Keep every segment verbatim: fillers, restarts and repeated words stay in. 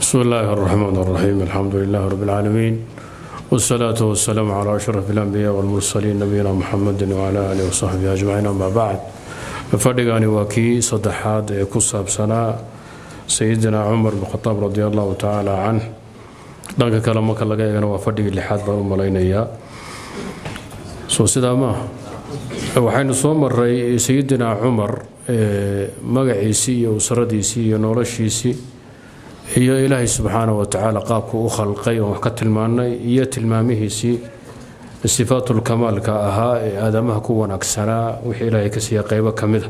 بسم الله الرحمن الرحيم. الحمد لله رب العالمين، والصلاة والسلام على أشرف الأنبياء والمرسلين نبينا محمد وعلى آله وصحبه أجمعين. أما بعد، ففرقاني واكي صدحات كصاب سنة سيدنا عمر بن الخطاب رضي الله تعالى عنه. دانك كلامك الله جاي أنا وفرق اللي حد بارو ملايين إياه. سو سداما وحين صوم الرئي سيدنا عمر مقعيسي وسرديسي ونورشيسي هي إلهي سبحانه وتعالى قابك وخلقي وحكت المعنى هي تلمامهيسي صفات الكمال كأها آدمها كون أكسنا وحي إلهي كسي قيبة كمدة.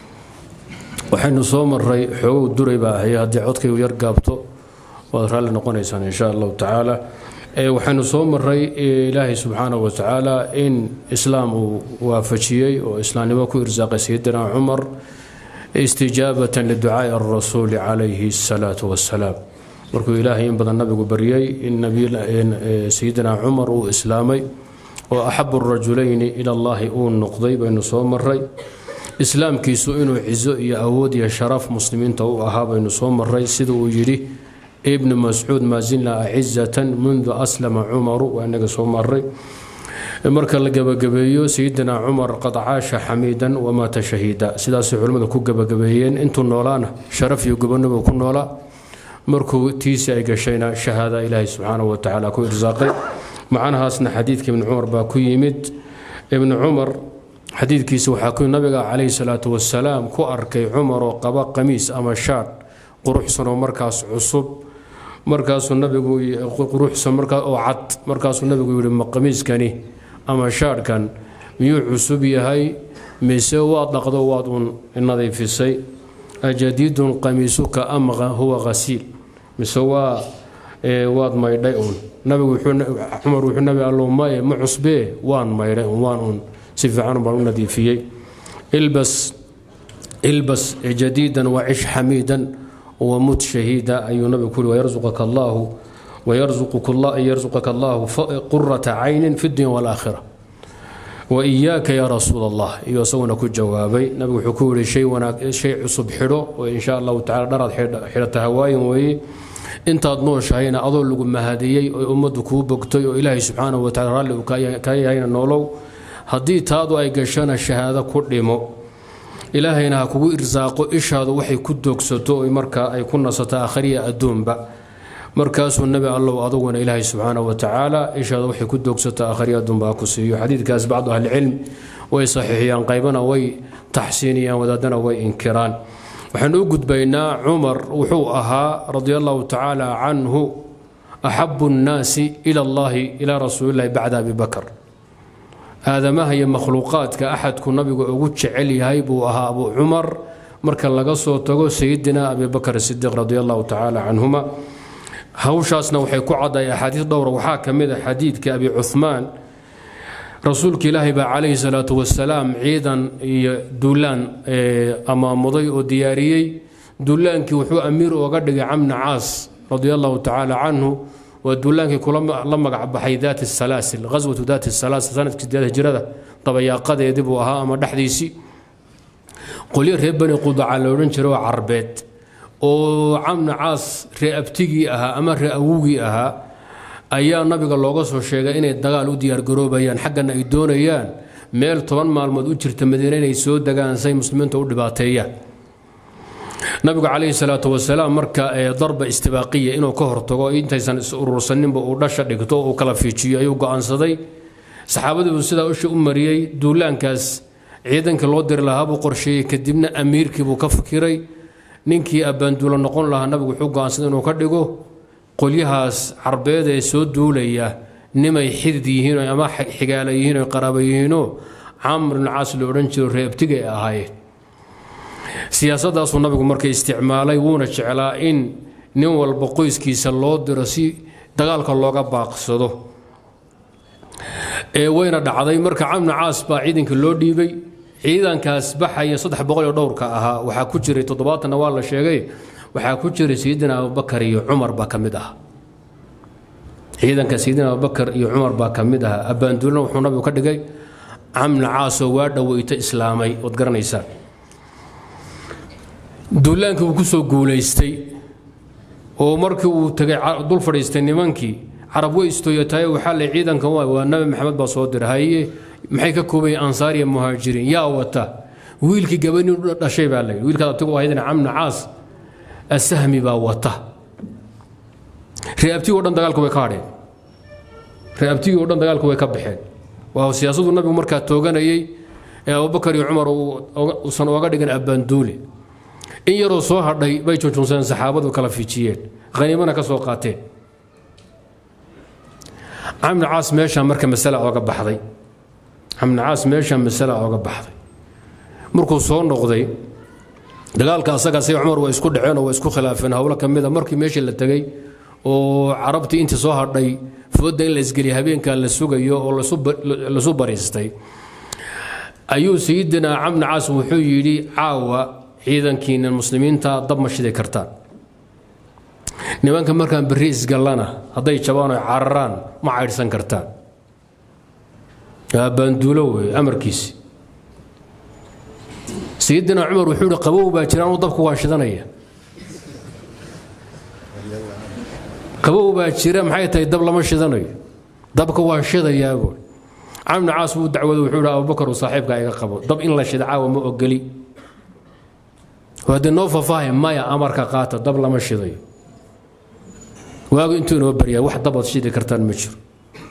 وحين صوم الرئي حو دريبا هي هدي عودك ويرقابته وذرال نقول إن شاء الله تعالى. وحين صوم الرئي إلهي سبحانه وتعالى إن إسلام وافجيي وإسلام وكو إرزاق سيدنا عمر استجابة لدعاء الرسول عليه الصلاة والسلام. مركو إلهي إن بدأ النبي بريي النبي سيدنا عمر وإسلامي وأحب الرجلين إلى الله أون نقضي بين صوم الرئي إسلام كيسو إنو عزو يا أود يا شرف مسلمين تو أهاب بين صوم الرئي سيدو يجري ابن مسعود ما زلنا أعزة منذ أسلم عمر وأنك صوم الرئي. مركا لقب قبيو سيدنا عمر قد عاش حميدا ومات شهيدا. سيداس علماء كو قب قبيين انتو نولانا شرف يقبلنا وكون نولا مركو تيسي اي قشينا شهادة إلهي سبحانه وتعالى كو إرزاقي. معنا هاسنا حديث من عمر باكو يمد ابن عمر حديث كيسو حاكو النبي عليه الصلاة والسلام كو أركي عمر وقبا قميس أما شار قروح سنو مركز عصب مركز النبي قروح سنو مركز أو عد مركز النبي يقول ما قميس كاني أما شار كان ميو عصبي هاي مسوات نقضوات النظيف في السي أجديد قميصك أم هو غسيل مسوا واد ما يدعون نبي وحنا عمر وحنا قالوا ما معصبه وان ما يدعون وان سيف عنهم بقولنا دي فيه البس البس جديدا وعش حميدا ومت شهيدا أي نبي كل ويرزقك الله ويرزقك الله يرزقك الله قرة عين في الدنيا والآخرة وإياك يا رسول الله يوصونك الجوابي نبي حكول شيء وانا شيء عصب حلو وإن شاء الله تعالى درد حيرة هواي وي انت أضنوش هينا أظل لكم مهديي أمدك وبكتي وإلهي سبحانه وتعالى كاي هينا نولو هدي تادو أي قشان الشهادة كل مو إلهينا كو إرزاقو إيش هذا وحي كدوك ستو مركا أي كنا ستاخرية الدوم با مركز النبي الله أضونا إلهي سبحانه وتعالى إيش هذا وحي كدوك ستاخرية الدوم با كسيو حديث كاس بعض أهل العلم ويصحيحيان قيبنا وي تحسينيا ودادنا وي إنكران. وحنوجد بين عمر وحوءها رضي الله تعالى عنه أحب الناس إلى الله إلى رسول الله بعد أبي بكر. هذا ما هي مخلوقات كأحد كنا بيقول علي هايبو أبو عمر مركل لقصو تقول سيدنا أبي بكر الصديق رضي الله تعالى عنهما. هوشاسنا وحي كعدا يا حديث دورة وحاكم إذا حديث كأبي عثمان رسولك الله عليه الصلاة والسلام عيدا دولان أمام مضيء دياريي دولان كي وحو أمير وقد عم عاص رضي الله تعالى عنه ودولانك كلما لما قعد بحي ذات السلاسل غزوة ذات السلاسل سنة كذا هجرة طب يا قد يدبوها أما دحديسي قولي ربنا يقود على ورنشروا عربيت وعمنا عاص رأبتجي أها أما رأوجي أها أيام النبي قال الله قصوا الشيء إن الدجال وديار جروبا ين حقنا يدون يان ميل طبعا مع المدود شرت مدينين يسود دجال زي مسلمين تقول باتيان نبي عليه الصلاة والسلام مركا ضربة استباقية إنه كهر تقول أنت إنسان رسنين بقولش دكتور وكلا في شيء أيوة عن صدي صحابة بسدا وش أمريي دولان كاس عيدا كالودر لها بقرشي كدمنا أمير كبو كفكري نينكي أبان دولا نقول لها نبي حق عن صدي وكدقو قليهاس عربية يسود دولية نما يحدي هنا أما حجالي هنا قرابي هنا عمر العاص الأورنج الريبتجي هاي siyaasaddaasuu nabigu markay isticmaalay wuuna jeclaa in nin walba qoyskiisa loo diro si dagaalka looga baaqsado. ee wayna dhacday marka camna caas baa ciidanka loo dhiibay ciidankaas baxaya saddex boqol oo dhowrka ahaa waxaa ku jiray toddobaatan waa la sheegay waxaa ku jiray sayidina abubakar iyo cumar baa ka mid ah ciidanka sayidina abubakar iyo cumar baa ka mid ah abaanduulna wuxuu nabigu ka dhigay camna caas oo waa dhaweyta islaamay wad garanaysaa duulaanka uu ku soo guuleystay ومركي وتجا دول فريستين نمانكي عرب ويستويتاي وحال عيدا كوا والنبي محمد بصودر هاي محيك كوبي أنصاري مهاجرين يا وتا ويلكي جبني رشيب عليه ويلك هذا تقول هيدا عم نعاس السهمي باوته ريابتي ودن دغالكو way ka hadheen reabtii oo dhan dagaalku way ka baxeen waa siyaasadu nabigu markaa tooganayay ee Abubakar iyo Umar oo san uga dhigan abaanduule in yaroo soo hadhay bay joojinsan saxaabadu kala fiijiyeen qaniimana ka soo qaateen Amr Aas meesha marka mas'ala uga baxday Amr Aas meesha mas'ala uga baxday markuu soo noqday dagaalka asaga si Umar way isku dhaceen oo isku khilaafeen hawlo kamida markii meeshii la tagay oo carabtii inta soo hadhay fooda in la isgaliyo habeenka la sugayo oo la soo bariistay ayuu sayidina Amr Aas wuxuu yiri caawa ciidankiina muslimiinta dab ma shiday kartaan nimanka markaan bariis galana haday jabaan oo cararaan ma cayrsan kartaan abanduulo way amarkiisi sayidina Umar wuxuu yiri qabow baa jiraan oo dabku waa shidanaya qabow baa jira maxay tahay dab lama shidanayo dabka waa shidayaa buu Amr Aas uu dacwado wuxuu yiri Abubakar saaxiibka iga qabo dab in la shidaaco ma ogoli wada noo faahfaahin maya amarka qaata dab lama shidayo waagu intuu noo bariyaa wax dabad shidi kartaan ma jiro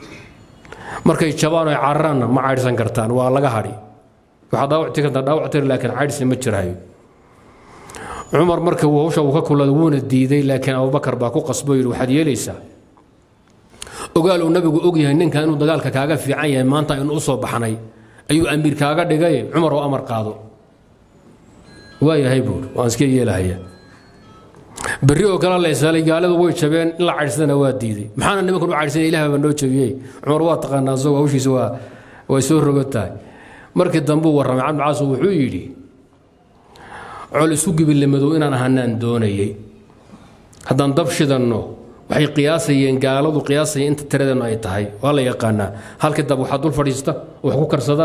markay jabaan ay cararaan ma cayrsan kartaan waa laga hadhi waxa daawacti kartaa daawacti laakiin cayrsi ma jirayo Umar marka uu hawsha uu ka kulada wuuna diiday laakiin Abubakar baa ku qasbay yiri waxaad yeelaysaa ogaal uu nabigu og yahay ninka inuu dagaalka kaaga fiican yahay maanta inuu soo baxnay ayuu amiir kaaga dhigay Umar oo amar qaado waa yahay buu waan iska yeelahaya bari oo kala leesalay gaalada way jabeen in la cayrsadana waa diiday maxaana nimanku u cayrsanay ilaahay baa noo jabiyay Umar waa taqaanaa soo hawshiisa waa way soo rogatay markii dambe warramay Amr Aas wuxuu yiri col isu gibilmadu inaan ahanaan doonayay haddaan dab shidanno waxay qiyaasayeen gaaladu qiyaasayeen inta tiradan ay tahay waa la yaqaanaa halka dab waxa dul fadhiista wax ku karsada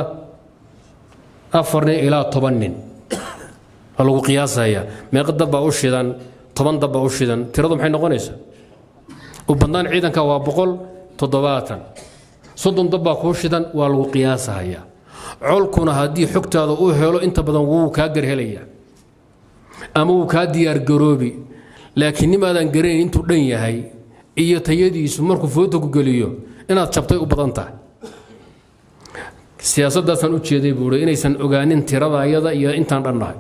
afar ilaa toban nin lagu qiyaasaya meeqa dab baa u shidan toban dab baa u shidan tiradu maxay noqonaysaa u badnaan ciidanka waa boqol toddobaatan soddon dab baa ku shidan waa lagu qiyaasaya colkuna haddii xogtaada uu helo inta badan wuu ka garhelaya ama uu ka diyaar garoobi laakiin nimaadan gareyn intuu dhan yahay iyo tayadiisu markuu footo ku galiyo inaad jabtay u badan tahay siyaasadaasan u jeeday buu inaysan ogaanin tirada ayada iyo intaan dhannahay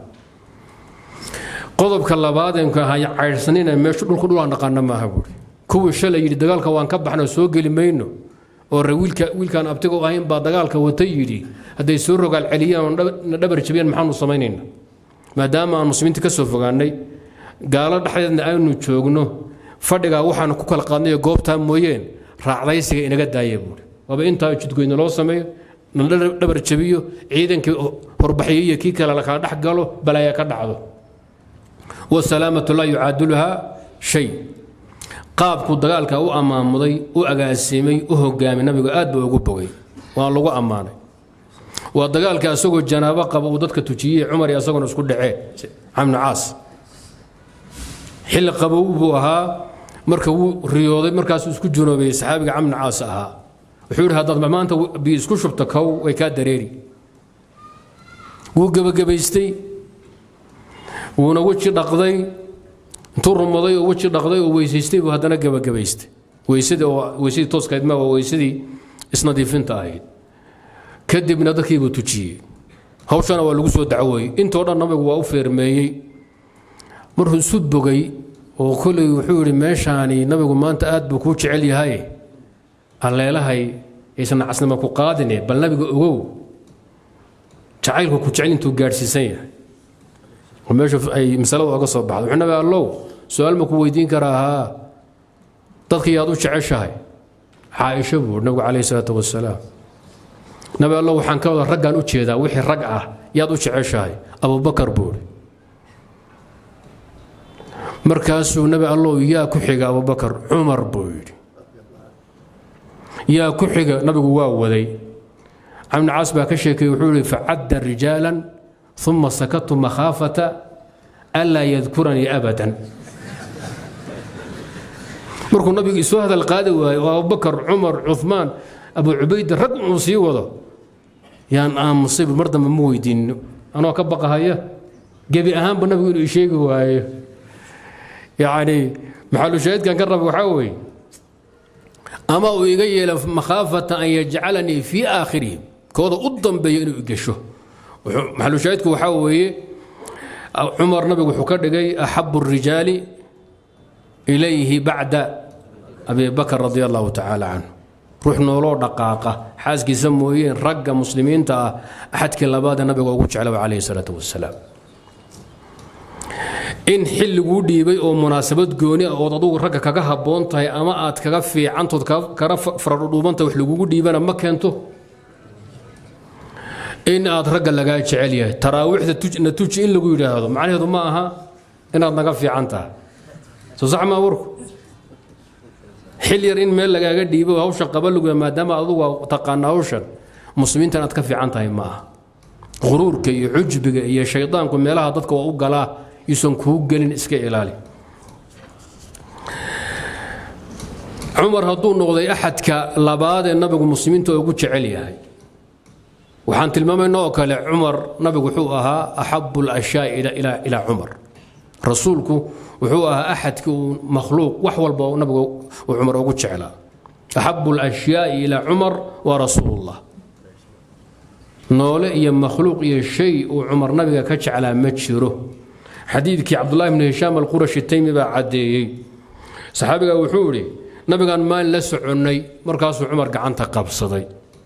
qodobka labaad ee ka hay cayrsanina meesha dhulku dhul aan dhaqana ma aha buu kuwii shalay yiri dagaalka waan ka baxnaa soo gali mayno oo wiilka wiilkan abtiga oo ahayn baa dagaalka wata yiri haday soo rogaal celiyaan dhabar jabiyaan maxaanu sameeynaa maadaama aan muslimiinta ka soo fogaanay gaalo dhaxdeedna aynu joogno fadhiga waxaan ku kala qaadnay goobta mooyeen raacdaysiga inaga daayay buu waba inta jidgoyna loo sameeyo dhabar jabiyo ciidankii horbaxiyay kii kala la kala dhax galo balaya ka dhacdo wasalaamatu la yu'adulha shay qaabku dagaalka u amaamuday u agaasimay u hogaamay nabigu aad buu ugu bogay waa lagu amaanay waa dagaalka asagoo janaabo qaba uu dadka tujiyay Umar iyo asagoo isku dhacay Amr Aas xil qabow buu ahaa marka uu riyooday markaas isku junoobay saxaabiga Amr Aas ahaa wuxuu yiri hadda maanta bi isku shubta kow way ka dareeri wuu gabagabaystay wuuna waji dhaqday intuu rumaday oo waji dhaqday oo weysaystay buu hadana gabagabaystay weysadii oo weysadii tooskayd ma waa weysadii isnadiifinta ahayd kadibna dadkii buu tujiyay hawshana waa lagu soo dacway intoo dhan nabigu waa u feermeeyay markuu sud bogay oo kulay wuxuu yiri meeshaani nabigu maanta aad buu ku jecel yahay alleelahay isna asnama ku qaadine bal nabigu ogow jacaylku ku jecel intuu gaarsiisan yahay وماشي أي مسألة وقصة بعض وحنا قال له سؤال ما كويدين كراها تدخي يادو شعشاي عائشة بور نبي عليه الصلاة والسلام نبي الله وحن كذا رجع نوتشي ذا وحي رجعه يادو شعشاي أبو بكر بور مركز ونبي الله يا كحجة أبو بكر عمر بور يا كحجة نبي جواه وذي عم عاصبة كشيك يحولي فعد رجالا ثم سكت مخافة ألا يذكرني أبدا مركو النبي يسوى هذا القادة وأبو بكر عمر عثمان أبو عبيد رق مصيب وضع يعني أنا مصيب المرضى من مويدين أنا أكبق هاي جابي أهم بالنبي يقول شيء هواي يعني محل شاهد كان قرب وحوي أما ويجي مخافة أن يجعلني في آخرهم كوضا قدام بينه يقشه محل شاهدك وحوي عمر نبي وحكر جاي أحب الرجال إليه بعد أبي بكر رضي الله تعالى عنه روح نولو دقاقة حاسك يسموين رقة مسلمين تا أحد كلا بعد النبي وقوش عليه الصلاة والسلام إن حل ودي بي أو مناسبات جوني أو تدور رقة كجها بونتها أما أت كجفي عنتو كرف فرودوبنت وحلو ودي بنا ما كنتو إن أت رقة لقايت عليه تراويح نتوج نتوج إلا جوده هذا معناه هذا معها إن أت نقفي عنتها صح ما ورك حلير إن ميل لقى قد يبغى هوشن قبل له ما دام أضوى تقنا هوشن مسلمين تنتكفي عن تايم معه غرور كي عجب يا شيطان كم ميلها ضدك وأوجلا يسون كوجلين إسكي إلالي عمر هدون نقضي أحد كلباد النبي المسلمين توجد عليها هاي وحنت المام إنه عمر نبي وحوها أحب الأشياء إلى إلى إلى عمر رسولكم وحوها أحد مخلوق وحول بو نبي وعمر وقول شعلا أحب الأشياء إلى عمر ورسول الله نولئ يا مخلوق يا شيء وعمر نبي كتش على متشره حديثك عبد الله بن هشام القرشي التيمي بعد صحابي وحوري نبي قال ما لسعني مركز عمر قعنت قبصدي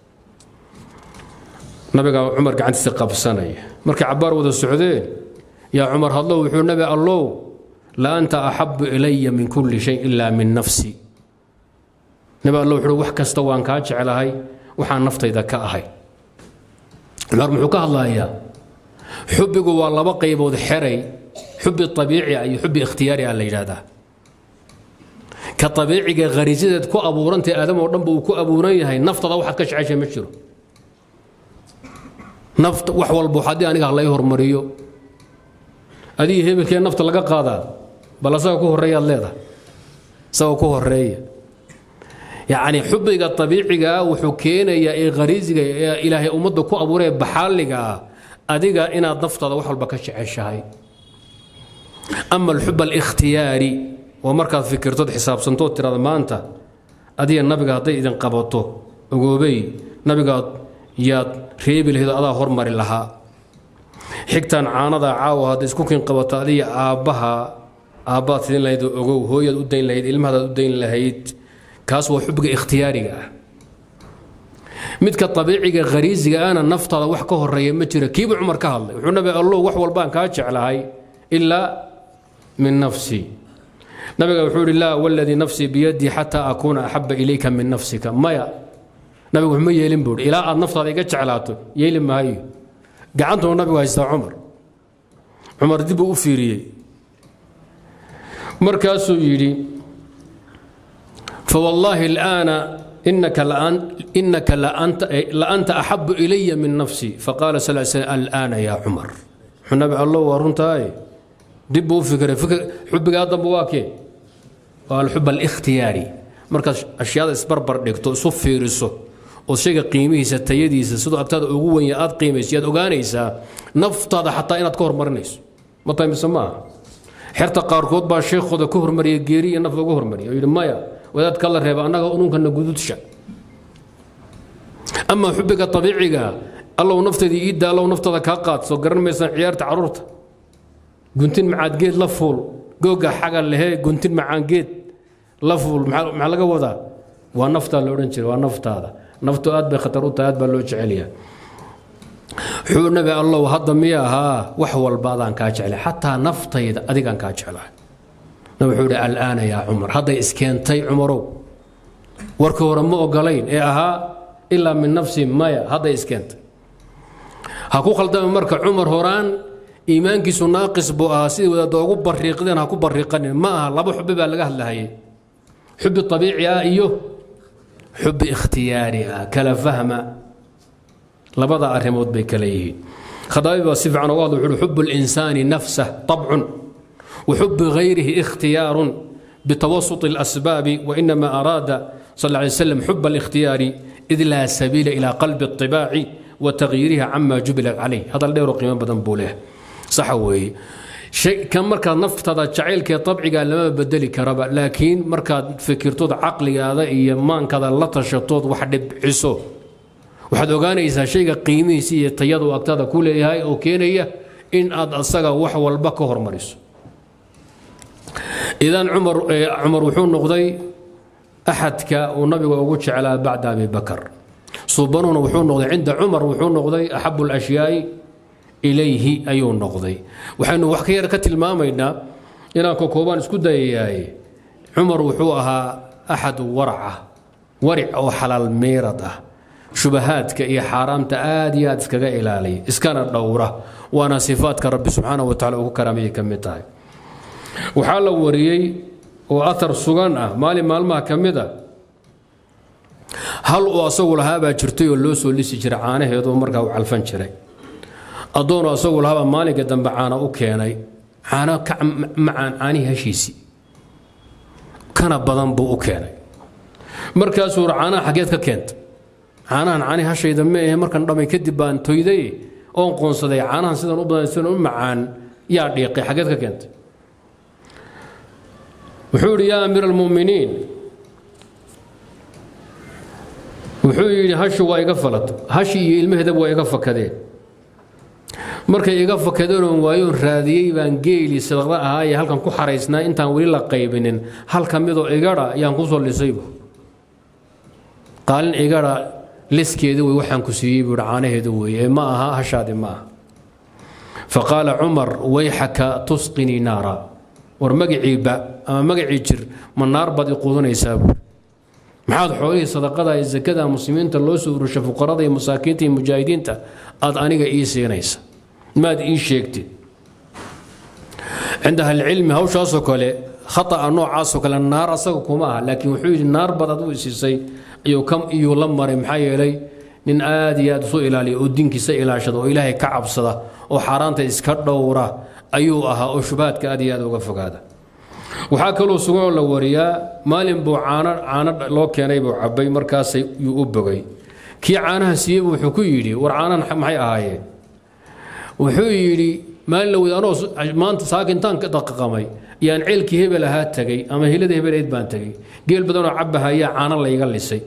نبي قال عمر قعنت قبصني مركز عبار وذا السعودين يا عمر هالله وحور نبي الله لا أنت أحب إلي من كل شيء إلا من نفسي نبي الله وحور وحكى استوان كاتش على هاي وحان نفطي إذا كأهي عمر محوكا الله إياه حبي والله بقي بود حري حبي الطبيعي أي حبي اختياري على الإجادة كطبيعي غريزة كو أبورنتي آدم ورنبو كو أبورني هاي نفط ضوحة كش عايشة مشرو نفط وحول بوحدي أنا الله يهر مريو هذه هي بكي النفط لقى قادا بلا سوى كوه الريال ليدا سوى كوه الريال يعني حبي الطبيعي وحكينا يا غريزة يا إلهي أمد كو أبوري بحالك أديك إنا نفط ضوحة البكش عايشة أما الحب الاختياري ومركز فكرته حساب سنتوت ترى ما أنت أدي النبي قاعد إذا قبضته وجوبي نبي قاعد يا ريب اللي هذا الله هرمر لها حكتان عانضة عاو هذا سكوكين قبضته أدي أبها أبات ذين لهيد أجو هو يدين لهيد علم هذا يدين لهيد كاس وحب اختياري متك الطبيعي غريزي أنا النفط هذا وحكه الريم متر كيف عمر كهله وحنا الله وحول البان كاتش على هاي إلا من نفسي نبي وحور الله والذي نفسي بيدي حتى أكون أحب إليك من نفسك ما يا نبي وحمي يلم بود إلى النفط هذا يقطع علاته يلم هاي قعنته النبي وهيستا عمر عمر دي بوفيري مركزه يري فوالله الآن إنك لأن إنك لأنت لأنت أحب إلي من نفسي فقال صلى الله عليه وسلم الآن يا عمر النبي الله ورنتاي دبوا فكرة فكرة حب قاعد بواكي قال الحب الاختياري مركز أشياء إسبربر دكتور صفي رسو وشيء قيمة ستيدي سدوا أبتاد أقوى يأد قيمة يأد أغانيسا نفط هذا حتى إن تكور مرنيس ما طيب سماه حرت قاركود با الشيخ خذ كهر مري جيري نفط كهر مري يقول مايا وإذا تكلر هيبا أنا أقولون كنا جدود شا أما حبك الطبيعي الله ونفط دي إيد الله ونفط هذا كاقات سو قرن مثلا عيار تعرضت قنتين مع جيد لفول جوجا حاجة اللي هي قنتين مع جيد لفول مع لقى وذا ونفط الأورنجر ونفط هذا نفط أد بخطروت أد بلوج عليها حول نبي الله وهذا مياها وحول بعض عن كاج عليه حتى نفط يد أديك عن كاج عليه نبي حول الآن يا عمر هذا إسكان تي عمره وركور مو قلين إياها إلا من نفسي مايا هذا إسكان هكو خلدا مركع عمر هوران إيمانكيسو ناقص بؤاسي وإذا دوغو بريقدين هاكو بريقين ما لابو حب بقى لقاه لهي حب الطبيعي أيوه حب اختياري كلا فهم لبضع أرمود بكليه خضايب وصف عن واضح حب الإنسان نفسه طبع وحب غيره اختيار بتوسط الأسباب وإنما أراد صلى الله عليه وسلم حب الاختيار إذ لا سبيل إلى قلب الطباع وتغييرها عما جبلت عليه. هذا اللي قيمة بدن بوله صحوي شيء كم مركز نفط هذا جعيل كي طبعي قال لما بدلي كربا، لكن مركز فكرتود عقلي هذا إيمان كذا لا تشطود واحد بعسو واحد وقانا إذا شيء قيمي سي تياد وقتها كل هاي أوكينية إن أد أصجع وحول البكهر مريس. إذا عمر عمر وحون نقضي أحد ك والنبي وقولش على بعد أبي بكر صوبانون وحون نقضي عند عمر وحون نقضي أحب الأشياء إليه أيون نقضي وحين وحكي ركت المامينا إلى كوكوبان اسكت ياي عمر وحوها أحد ورعة ورع أو حلال ميرده شبهات كأي حرام تآديات كجا إلالي إسكان الدورة وأنا صفات كرب سبحانه وتعالى وكرامه كمتاي وحال وريي وأثر سجنة مالي مال ما كمده هل أصول هذا جرتي اللوس واللي سجرعانه هذا مركه وعلفن شري أظن أصول هذا مالي قدام بعانا أوكياني عانا كمعان عاني هشيسي كان بدن بو أوكياني مركز ورعانا حاجات كنت عانا عاني هالشيء دمه مركز رمي كدبان تويدي أو قنصدي عانا سيدا نبض سنة معان يا دقيقة حاجات كنت وحور يا أمير المؤمنين وحوري هش ويقفلت هشي المهدب ويقف كذا مركز يقف كذا ويون رادي بان جيلي سلغاء هاي هل كان كو حريسنا انت ولي لا قيبنين هل كان ميدو ايغارا يانقصو لسيبو قال ايغارا لسكيدو وحان كسيي برعانهدو وي ما اها هشادي ما فقال عمر ويحك تسقني نارا ورمقعي با اما مقعي جر من نار بد يقودنيسا maxaad xoolihii sadaqada iyo zakada muslimiinta loo soo urushay fuqarada iyo masaakiinta iyo mujaahidiinta aad aniga ii siinaysa maad ii sheegtid cindaha alcilmi hawshaasoo kale khata'a noocaasoo kale naar asaga kuma aha laakiin wuxuu yidhi naar bad aduu isiisay ayuu kam iyuu la maray maxaa yeelay nin aad iyo aad isu ilaaliya oo diinkiisa ilaashada oo ilaahay ka cabsada oo xaaraanta iska dhowra ayuu ahaa oo shubaadka aad iyo aad uga fogaada waxaa kaloo sugan la wariyaa maalin buu caano caano loo keenay buu cabay markaas uu u bogay kii caanaha siiyay wuxuu ku yidhi war caanan maxay ahaayeen wuxuu yidhi maalin la wadaanoo maanta saakintaan ka daqiiqamay yaan ceelkii hebel ahaa tagay ama hilada hebeleed baan tagay geel badanoo cabahaya caano la iga lisay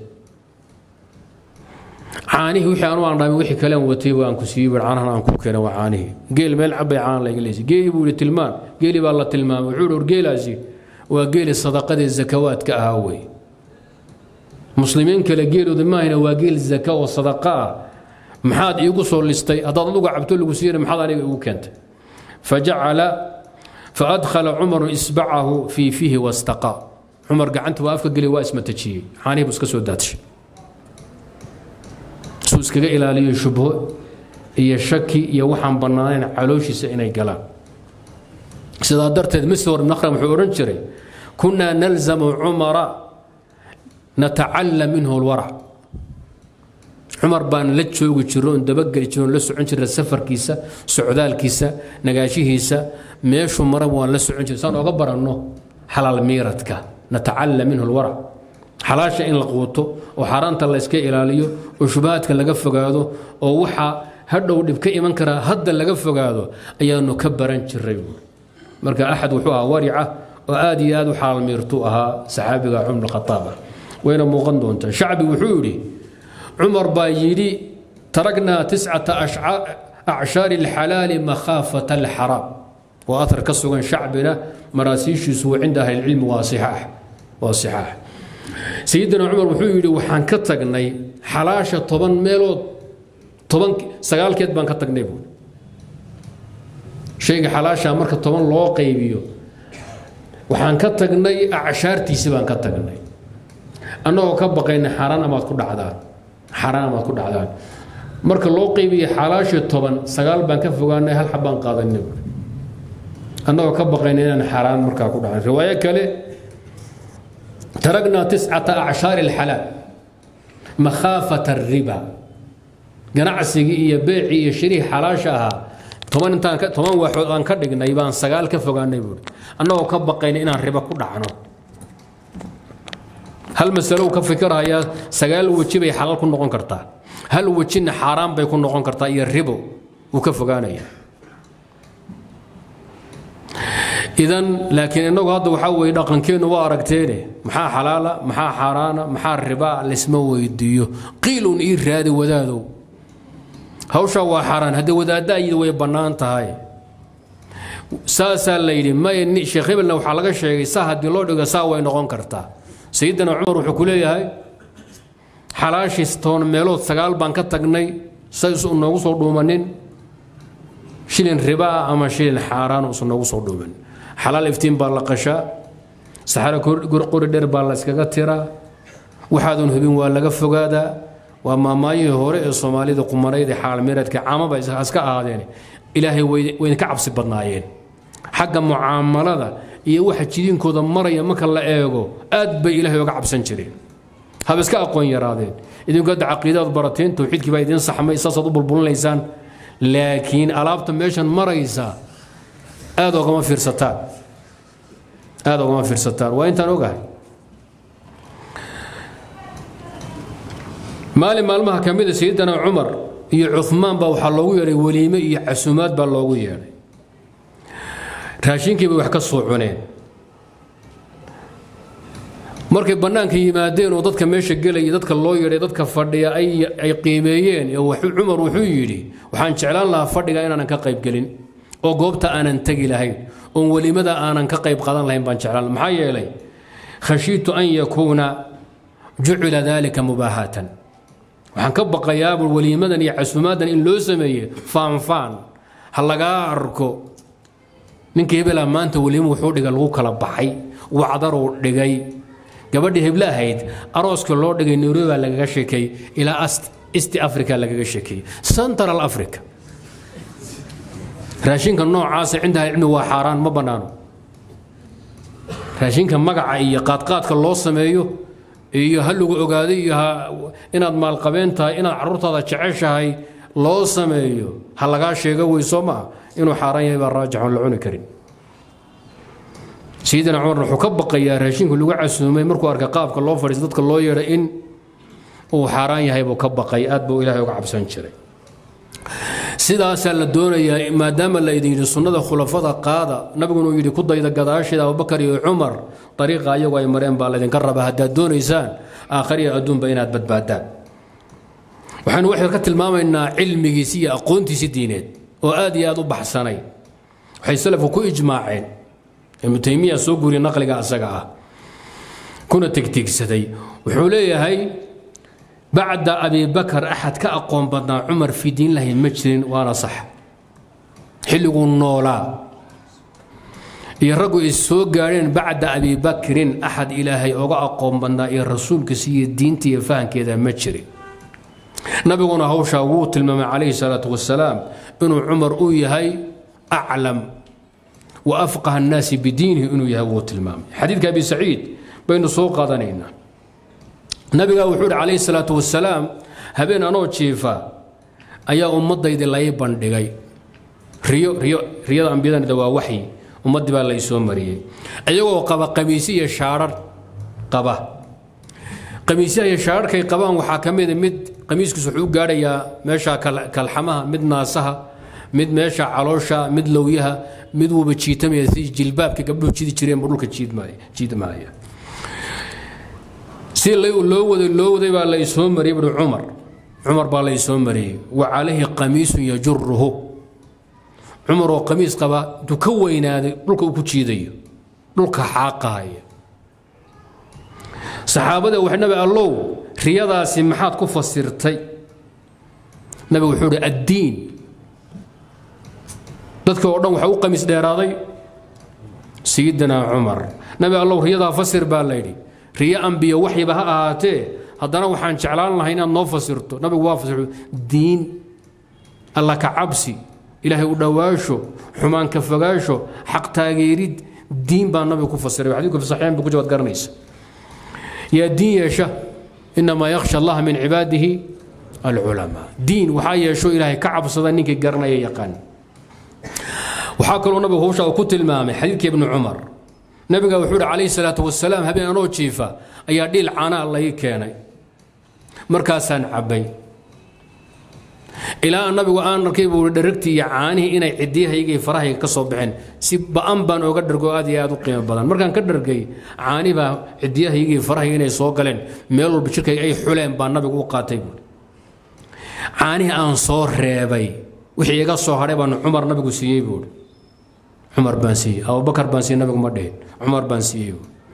caanihi wixii aanu aan dhaamay wixii kale aan watay waan ku siiyay war caanahan aan ku keenay waa caanihi geel meel cabay caana la iga lisay geeli buu tilmaan geeli baa la tilmaamay wuxuu ur geelaasi waa geeli sadaqada zakawaadka ah way muslimiin kale geelooda ma ahna waa geel zaka oo sadaqa ah maxaad iigu soo listay hadaad ugu cabto lagu siiyay maxaad aniga igu keentay fajacala faadkhala umar isba'ahu fi fihi wastaqa umar gacanta waa afka gali waa ismatajiye caanihi buu iska soo daadshay soo iskaga ilaaliyo shubho iyo shaki iyo waxaan banaanayn calooshiisa inay galaan sidaa darteed miswar naqram wuxuu oran jiray kunna nalzamu umara nata'allam minhu alwara umar baan la joogi jiro oo dabagal jiro la socon jiray safarkiisa socdaalkiisa nagaashihiisa meeshu marab waan la socon jiray saan uga baranno xalaal miiradka nata'allam minhu alwara xalaasha in la quuto oo xaraanta la iska ilaaliyo oo shubaadka laga fogaado oo waxa hadhow dhib ka iman kara hadda laga fogaado ayaanu ka baran jiray marka axad wuxuu ahaa warica oo aad iyo aad u xalaal miirtu ahaa saxaabiga Umar Khattab wayna muuqan doonta shacbi wuxuu yiri Umar baa yiri taragna tis'ata a'shar al-halal makhafata al-haram wa athar kasugan shacbina marasiishiisu cinda ahli al-ilm wasihah wasihah سيدنا عمر wuxuu yiri waxaan ka tagnay xalaasha toban meelood toban sagaal keed baan ka tagnay buu shayga xalaasha marka toban loo qaybiyo waxaan ka tagnay acshaartiisa baan ka tagnay annagoo ka baqayna xaraan ama ku dhacdaan xaraan ama ku dhacdaan marka loo qaybiyo xalaasha toban sagaal baan ka fogaanay hal xabaan qaadanay annagoo ka baqayna inaan xaraan marka ku dhacaan riwaayad kale تركنا تسعة أعشار الحلال مخافة الربا جنعسي يبيعي يشري حلاشها طبعا انت طبعا واحد ان كدغنا يبان سغال كفغان يبور انو كبقين ان الربا كدحنو هل مسألة كفكرها يا سجال وجبي حلال كن نقون كرتا هل وجهنا حرام بيكون نقون كرتا يربو وكفقانية إذن لكن إنه هذا وحوي رقم كينو وارقتيني محا حلالة محا حرانة محا الربا اللي اسمه يديو قيلون إير هذا وذاذو هوشا وحران هذا وذاذا يدوي بنان تهاي ساسا الليل ما يني شيخ ابن لو حلقة شيء ساها ديلود ساوي نقون كرتا سيدنا عمر وحكولي هاي حلاشي ستون ميلود سقال بانكا تقني سيسو نوصو دومانين شيلين ربا أما شيلين حاران وصو نوصو دومن حلال افتين بالقشا سحر قرقور دير بالاسكا تيرا وحادون هبين ولا فقادا وما ماي هوري الصومالي دو قمري دي حال ميرتك عامه با اسكا اهادين الهي وين كعبس بدنايين حق معاملada iyo waxa jidinkooda maraya marka la eego aad bay ilaahay uga cabsan jireen haba iska aqoon yaraadeen idin god aqeedad barateen tawxiidkii baa idin saxmay saasad u bulbulinaysaan laakiin alaabta meeshan maraysa aad ogama fiirsataan aad ogama fiirsataan waa intaan ogahay maalin maalmaha kamida sayyidina Umar iyo Uthman baa waxa loogu yeeray waliime iyo casuumaad baa loogu yeeray raashinkii bay wax ka soo cuneen markay banaanka yimaadeen oo dadka meesha galay dadka loo yeeray dadka fadhiya ay ay qiimeeyeen oo wuxuu Umar wuxuu yiri waxaan jeclaan lahaa fadhiga inaan ka qayb galin oo goobta aanan tagi lahayn oo waliimada aanan ka qayb qadan lahayn baan jeclaan maxaa yeelay khashiitu an yakuna ju'ila dhalika mubahatan waxaan ka baqayaa waliimadan iyo casuumadan in loo sameeyo faan faan hal laga arko ninkii hebel maanta waliimo wuxuu dhiga lagu kala baxay wacdar uu dhigay gabadhii hebla ahayd arooska loo dhigay Nairobi lagaga sheekay ila East Africa lagaga sheekay Central Africa raashinka noocaas cinda cilmi waa xaraan ma banaano raashinka magaca iyo qaadqaadka loo sameeyo iyo hal lagu ogaaday iyo inaad maal qabeen tahay inaad carruurtaada jeceshahay loo sameeyo hal laga sheego way Soomaa inuu xaraan yahay baa raajaxan la cuni karin سيدنا عمر wuxuu ka baqayaa raashinka lagu casuumay markuu arka qaabka loo fariisto dadka loo yeeray in uu xaraan yahay buu ka baqay aad buu Ilaahay uga cabsan jiray sidaas la doonayaa maadaama la idin sunnada khulafada qaada nabiguna uu yiri ku dayda gadaashida Abu Bakar iyo Umar dariiqa ayagu ay mareen baa la idin ka rabaa hadaa doonaysaan aakhiriya adduun baynaad badbaadaan waxaan wax ka tilmaamaynaa cilmigiisa iyo aqoontiisa diineed oo aad iyo aad u baxsanay waxay salafku ku ijmaaceen ابن تيمية سوقوري نقل أسقعه كنا تكتيك سدي وحوليه هاي بعد أبي بكر أحد كأقوم بدنا عمر في دين الله المجرين وأنا صح حلقوا النولا يرقوا السوق قارين بعد أبي بكر أحد إلهي أقوم بدنا الرسول كسي الدين تيفان كذا مجري نبينا هو شاووت المم عليه الصلاة والسلام إنه عمر أوي هاي أعلم وأفقه الناس بدينه إنه يهوت المام حديث أبي سعيد بين سوق قادنينا نبي وحود عليه الصلاة والسلام هبين أنا وشيفا أيا أمضي يد الله يبندقي ريو ريو رياض أنبياء دوا وحي أمضي بالله يسوع مريه أيا وقبا قميصية شعر قبا قميصية شعر كي قبا وحاكمه مد قميص كسحوق قاريا ماشى كالحماه مد ناسها مد ماشى علوشة مد لويها مد وبتشيتم يثيج جلباب كقبله تشيد تشرين بروك تشيد ماي تشيد ماي سير لو لو لو ذي بالله يسوم مري ابن عمر عمر بالله يسوم مري وعليه قميص يجره عمر وقميص قبا تكوين هذا بروك وكتشيدي بروك حاقة هاي صحابة وحنا بالله رياضة سمحات كفر سرتي نبي وحور الدين dadka oo dhan waxa uu qamis dheeraaday sayidina Umar nabi Allah riyada fasir baa leeydi riya anbiya waxyiba ha ahaatee haddana waxaan jeclaan lahayn inaad noo fasirto nabigu waa fasir diin Allah ka cabsi ilaahay u dhawaasho xumaan ka fogaasho xaq taageerid diin baa nabigu ku fasiray xadiidku fi saxiixan buu ku jawaab garanaysa ya diin yeesha inma yakhsha Allah min ibadihi al-ulama diin waxa yeesho ilaahay ka cabsada ninka garanaya yaqaan وحاكلوا النبي هو شاو كتل مامي حديث ابن عمر nabiga wuxuu alayhi salaatu wasalaam habeen anoo jiifa ayaa dhil caana Allah ii keenay markaasaan cabay ilaa nabigu aan arkay buu dharagtii iyo caanihi inay cidiyahayga iyo farahayga ka soo baxeen si baan baan uga dhargo aad iyo aad u qiimo badan markaan ka dhargay caani baa cidiyahayga iyo farahayga inay soo galeen meel walba jirkayga ay xuleen baa nabigu u qaatay caanihi aan soo reebay wixii iga soo haray baan Umar nabigu siiyay buu Umar baan siiyay Abu Bakar baan siiyay nabigu ma dheen Umar baan siiyay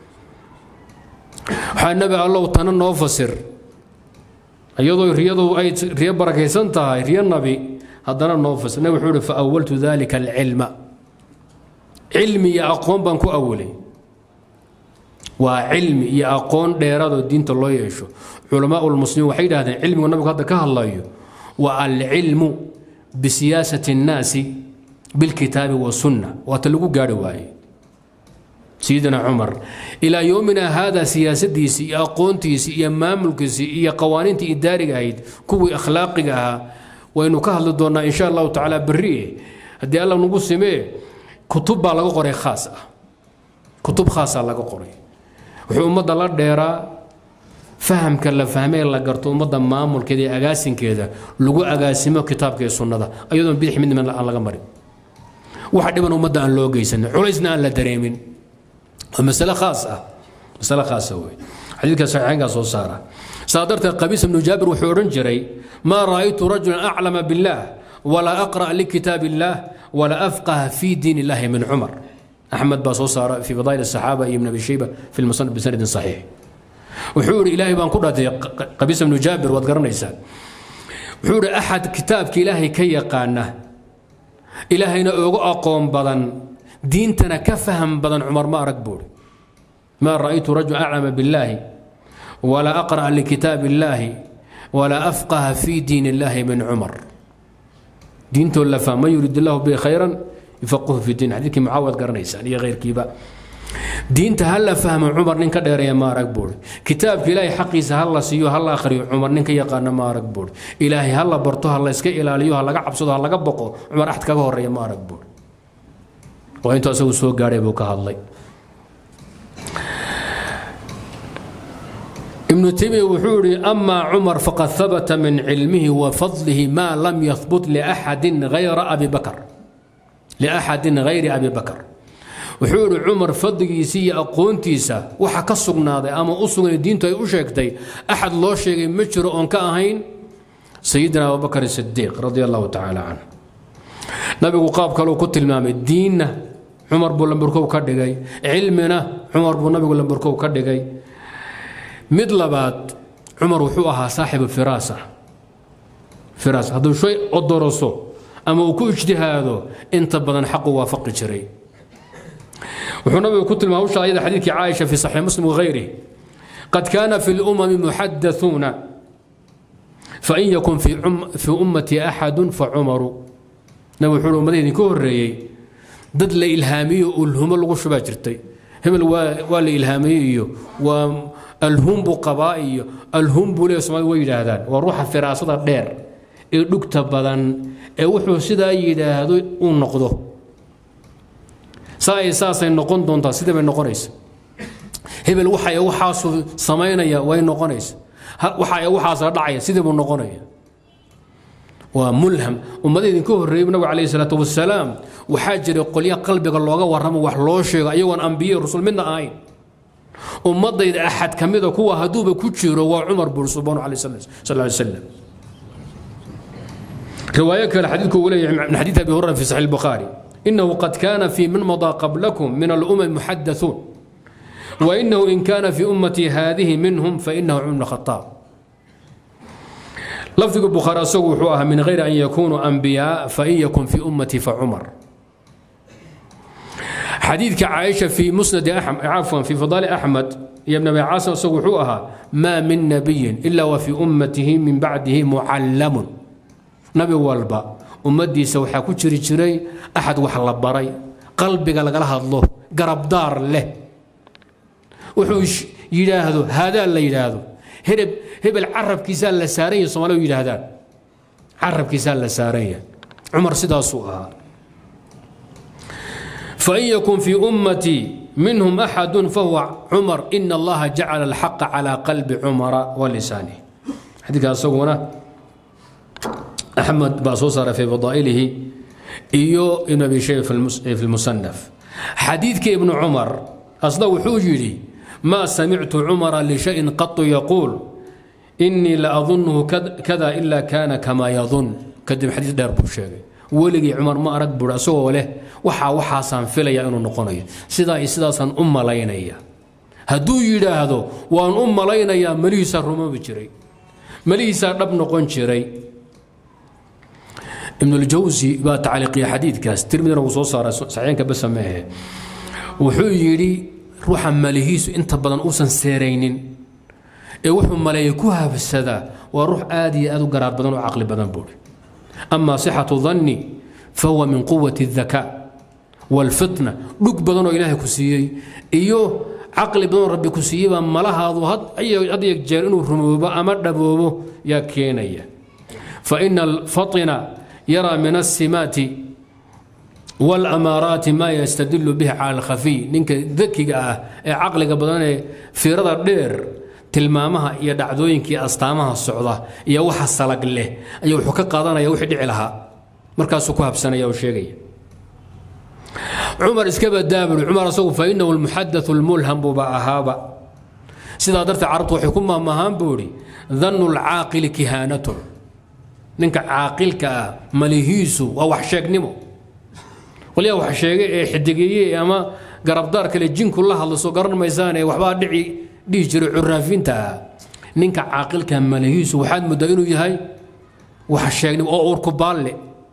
waxa nabi Allah tan noo fasir ayadoo riyadu ay riya barakaysan tahay riya nabi hadana noo fasir nabi wuxuu fa awwaltu dhalika al-ilma ilmi ya aqoon baan ku awlay waa ilmi ya aqoon dheerado diinta loo yeesho culamaa muslimiin waxay yiraahdeen ilmiga nabiga hadda ka hadlayo waa al-ilmu bi siyasati an-nas bil kitab wa sunnah wa talagu gaari waayay سيدنا عمر إلى يومنا هذا سياستيسي يا قونتيسي يا ماملكيسي يا قوانين إدارية هيد كوي أخلاقها وإنه كهل دونا إن شاء الله تعالى بريه هدي الله نقول سميه كتب على قرية خاصة كتب خاصة على قرية وحومة الله ديرا فهم كلا فهمي الله قرطو مدة مامل كذا أجاسين كذا لقوا أجاسمه كتاب كذا سنة ده أيضا بيح من من الله قمري واحد من مدة أن لو جيسن علينا أن لا دريمين مسألة خاصة مسألة خاصة هو حديث صحيحين قصو صارة صادرت قبيس بن جابر وحورن جري ما رأيت رجلا أعلم بالله ولا أقرأ لكتاب الله ولا أفقه في دين الله من عمر أحمد باصو صارة في فضائل الصحابة ابن أبي شيبة في المصنف بسند صحيح وحور إلهي بان قرأت قبيس بن جابر وذكرنا إنسان وحور أحد كتاب إلهي كي يقانه إلهينا أقوم بدن دينتنا كفهم بدن عمر ما ركبور ما رأيت رجل أعلم بالله ولا أقرأ لكتاب الله ولا أفقه في دين الله من عمر دينته ولا فما يريد الله به خيرا يفقه في الدين حديث معاوض قرنيسان هي غير كيبا دينته هلا فهم عمر نين كدير يا ما ركبور كتاب إلهي حقي هلا سيو هلا آخر عمر نين كيقان ما ركبور إلهي هلا برتو هلا اسكي إلهي هلا قعب صد هلا قبقو عمر أحد كجور يا ما ركبور وأنتوا سووا سوق قاري بوك الله ابن تيمية وحوري أما عمر فقد ثبت من علمه وفضله ما لم يثبت لأحد غير أبي بكر لأحد غير أبي بكر وحوري عمر فضلي سي أقونتيسا وحكسقنا هذا أما أصلا الدين تي أشيكتي أحد الله شيء مجر أن كاهين سيدنا أبو بكر الصديق رضي الله تعالى عنه نبي قاب قالوا كنت المام الدين عمر بن لمبركو كدغاي علمنا عمر بن نبي لمبركو كدغاي مدلبات عمر وحوها صاحب فراسه فراسه هذا شيء ادرسه اما وكو اجتهاده انت بدن حق وافق جري وحنبي كنت الماوش ايضا حديث عائشه في صحيح مسلم وغيره قد كان في الامم محدثون فان يكن في أم في امتي احد فعمر نبي حلو مدينة كوريي ضد الإلهامية والهم اللي شبه جرتي هم الوالي إلهامية والهم بقبائية الهم بولي اسمه ويدا هذا وروح فراسة الدير يكتب بدن وحو سيدا يدا هذا ونقضه ساي ساسا نقون دونتا سيدا من نقونيس هم الوحي وحاسو سمينا يا وين نقونيس وحي وحاسو دعيا سيدا من نقونيا وملهم ومدين كوه النبي عليه الصلاة والسلام وحاجر يقول يا قلبك الله ورمى وحلوشي أيوة أنبياء الرسول منا آين ومضي أحد كمذا كوه هدوب كتشير وعمر بن صبان عليه الصلاة عليه وسلم رواية الحديث من حديث أبي هريرة في صحيح البخاري إنه قد كان في من مضى قبلكم من الأمم محدثون وإنه إن كان في أمتي هذه منهم فإنه عمر بن الخطاب لفظ البخاري سوحوها من غير أن يكونوا أنبياء فإن يكن في أمتي فعمر حديث كعائشة في مسند أحمد عفوا في فضائل أحمد يا ابن أبي عاصم سوحوها ما من نبي إلا وفي أمته من بعده معلم نبي والبا أمدي سوحا كتشري شري أحد وحل بري قلبي قال لها الله قرب دار له وحوش يلاهدو هذا اللي يلاهدو هرب هرب العرب كيسان لسارية صومالو يلاهدان عرب كيسان لسارية عمر سدا سوها فإن يكن في أمتي منهم أحد فهو عمر إن الله جعل الحق على قلب عمر ولسانه. حديث أصونا أحمد باصوصر في فضائله إيو ابن أبي شيبة في المصنف. حديث ابن عمر أصلا وحوجي ما سمعت عمر لشيء قط يقول إني لأظنه كذا إلا كان كما يظن. كدب حديث دار بوشيغي ولقي عمر ما أرق برأسه وله وحا وحا سان فيليا إنه نقوني سيدا سيدا سان أم لينيا هدو يدا هذو وأن أم لينيا مليسا رمى بجري مليسا رب نقون جري. ابن الجوزي با تعليقي حديث كاس ترمذي وصوص صار سعيان كبس سماه وحيري روح مليهيس انت بدن اوسن سيرينين اي وحو ملائكوها بالسدا وروح آدي ادو قرار بدن وعقل بدن بوري. اما صحة ظني فهو من قوة الذكاء والفطنة لوك بدن الهي كسيي ايو عقل بدن ربي كسيي ما لها هاد اي ادي جير انو رموبا اما دبوبو يا كينيا. فان الفطن يرى من السمات والأمارات ما يستدل به على الخفي. نينك ذكي عقلك بدن في رضا دير تلمامها يا دعدوينك أستامها الصعودة يا وحى السلق له يا وحى قادنا يا وحى دعي لها مركز كوها بسنة يا وشيء. عمر اسكب الدابر عمر سوف فإنه المحدث الملهم بأهابا سيدا درت عرض وحكومة مهام بوري ظن العاقل كهانته. ninka caaqilka malihiisu waa wax sheegnimo waliya wax sheegay xidigeeyay ama garabdaar kale jinku la hadlo garan maysaan ee waxba dhici dhigi jiray curaafinta. ninka caaqilka malihiisu waxaad muddo inuu yahay wax sheegnimo oo urku baalle.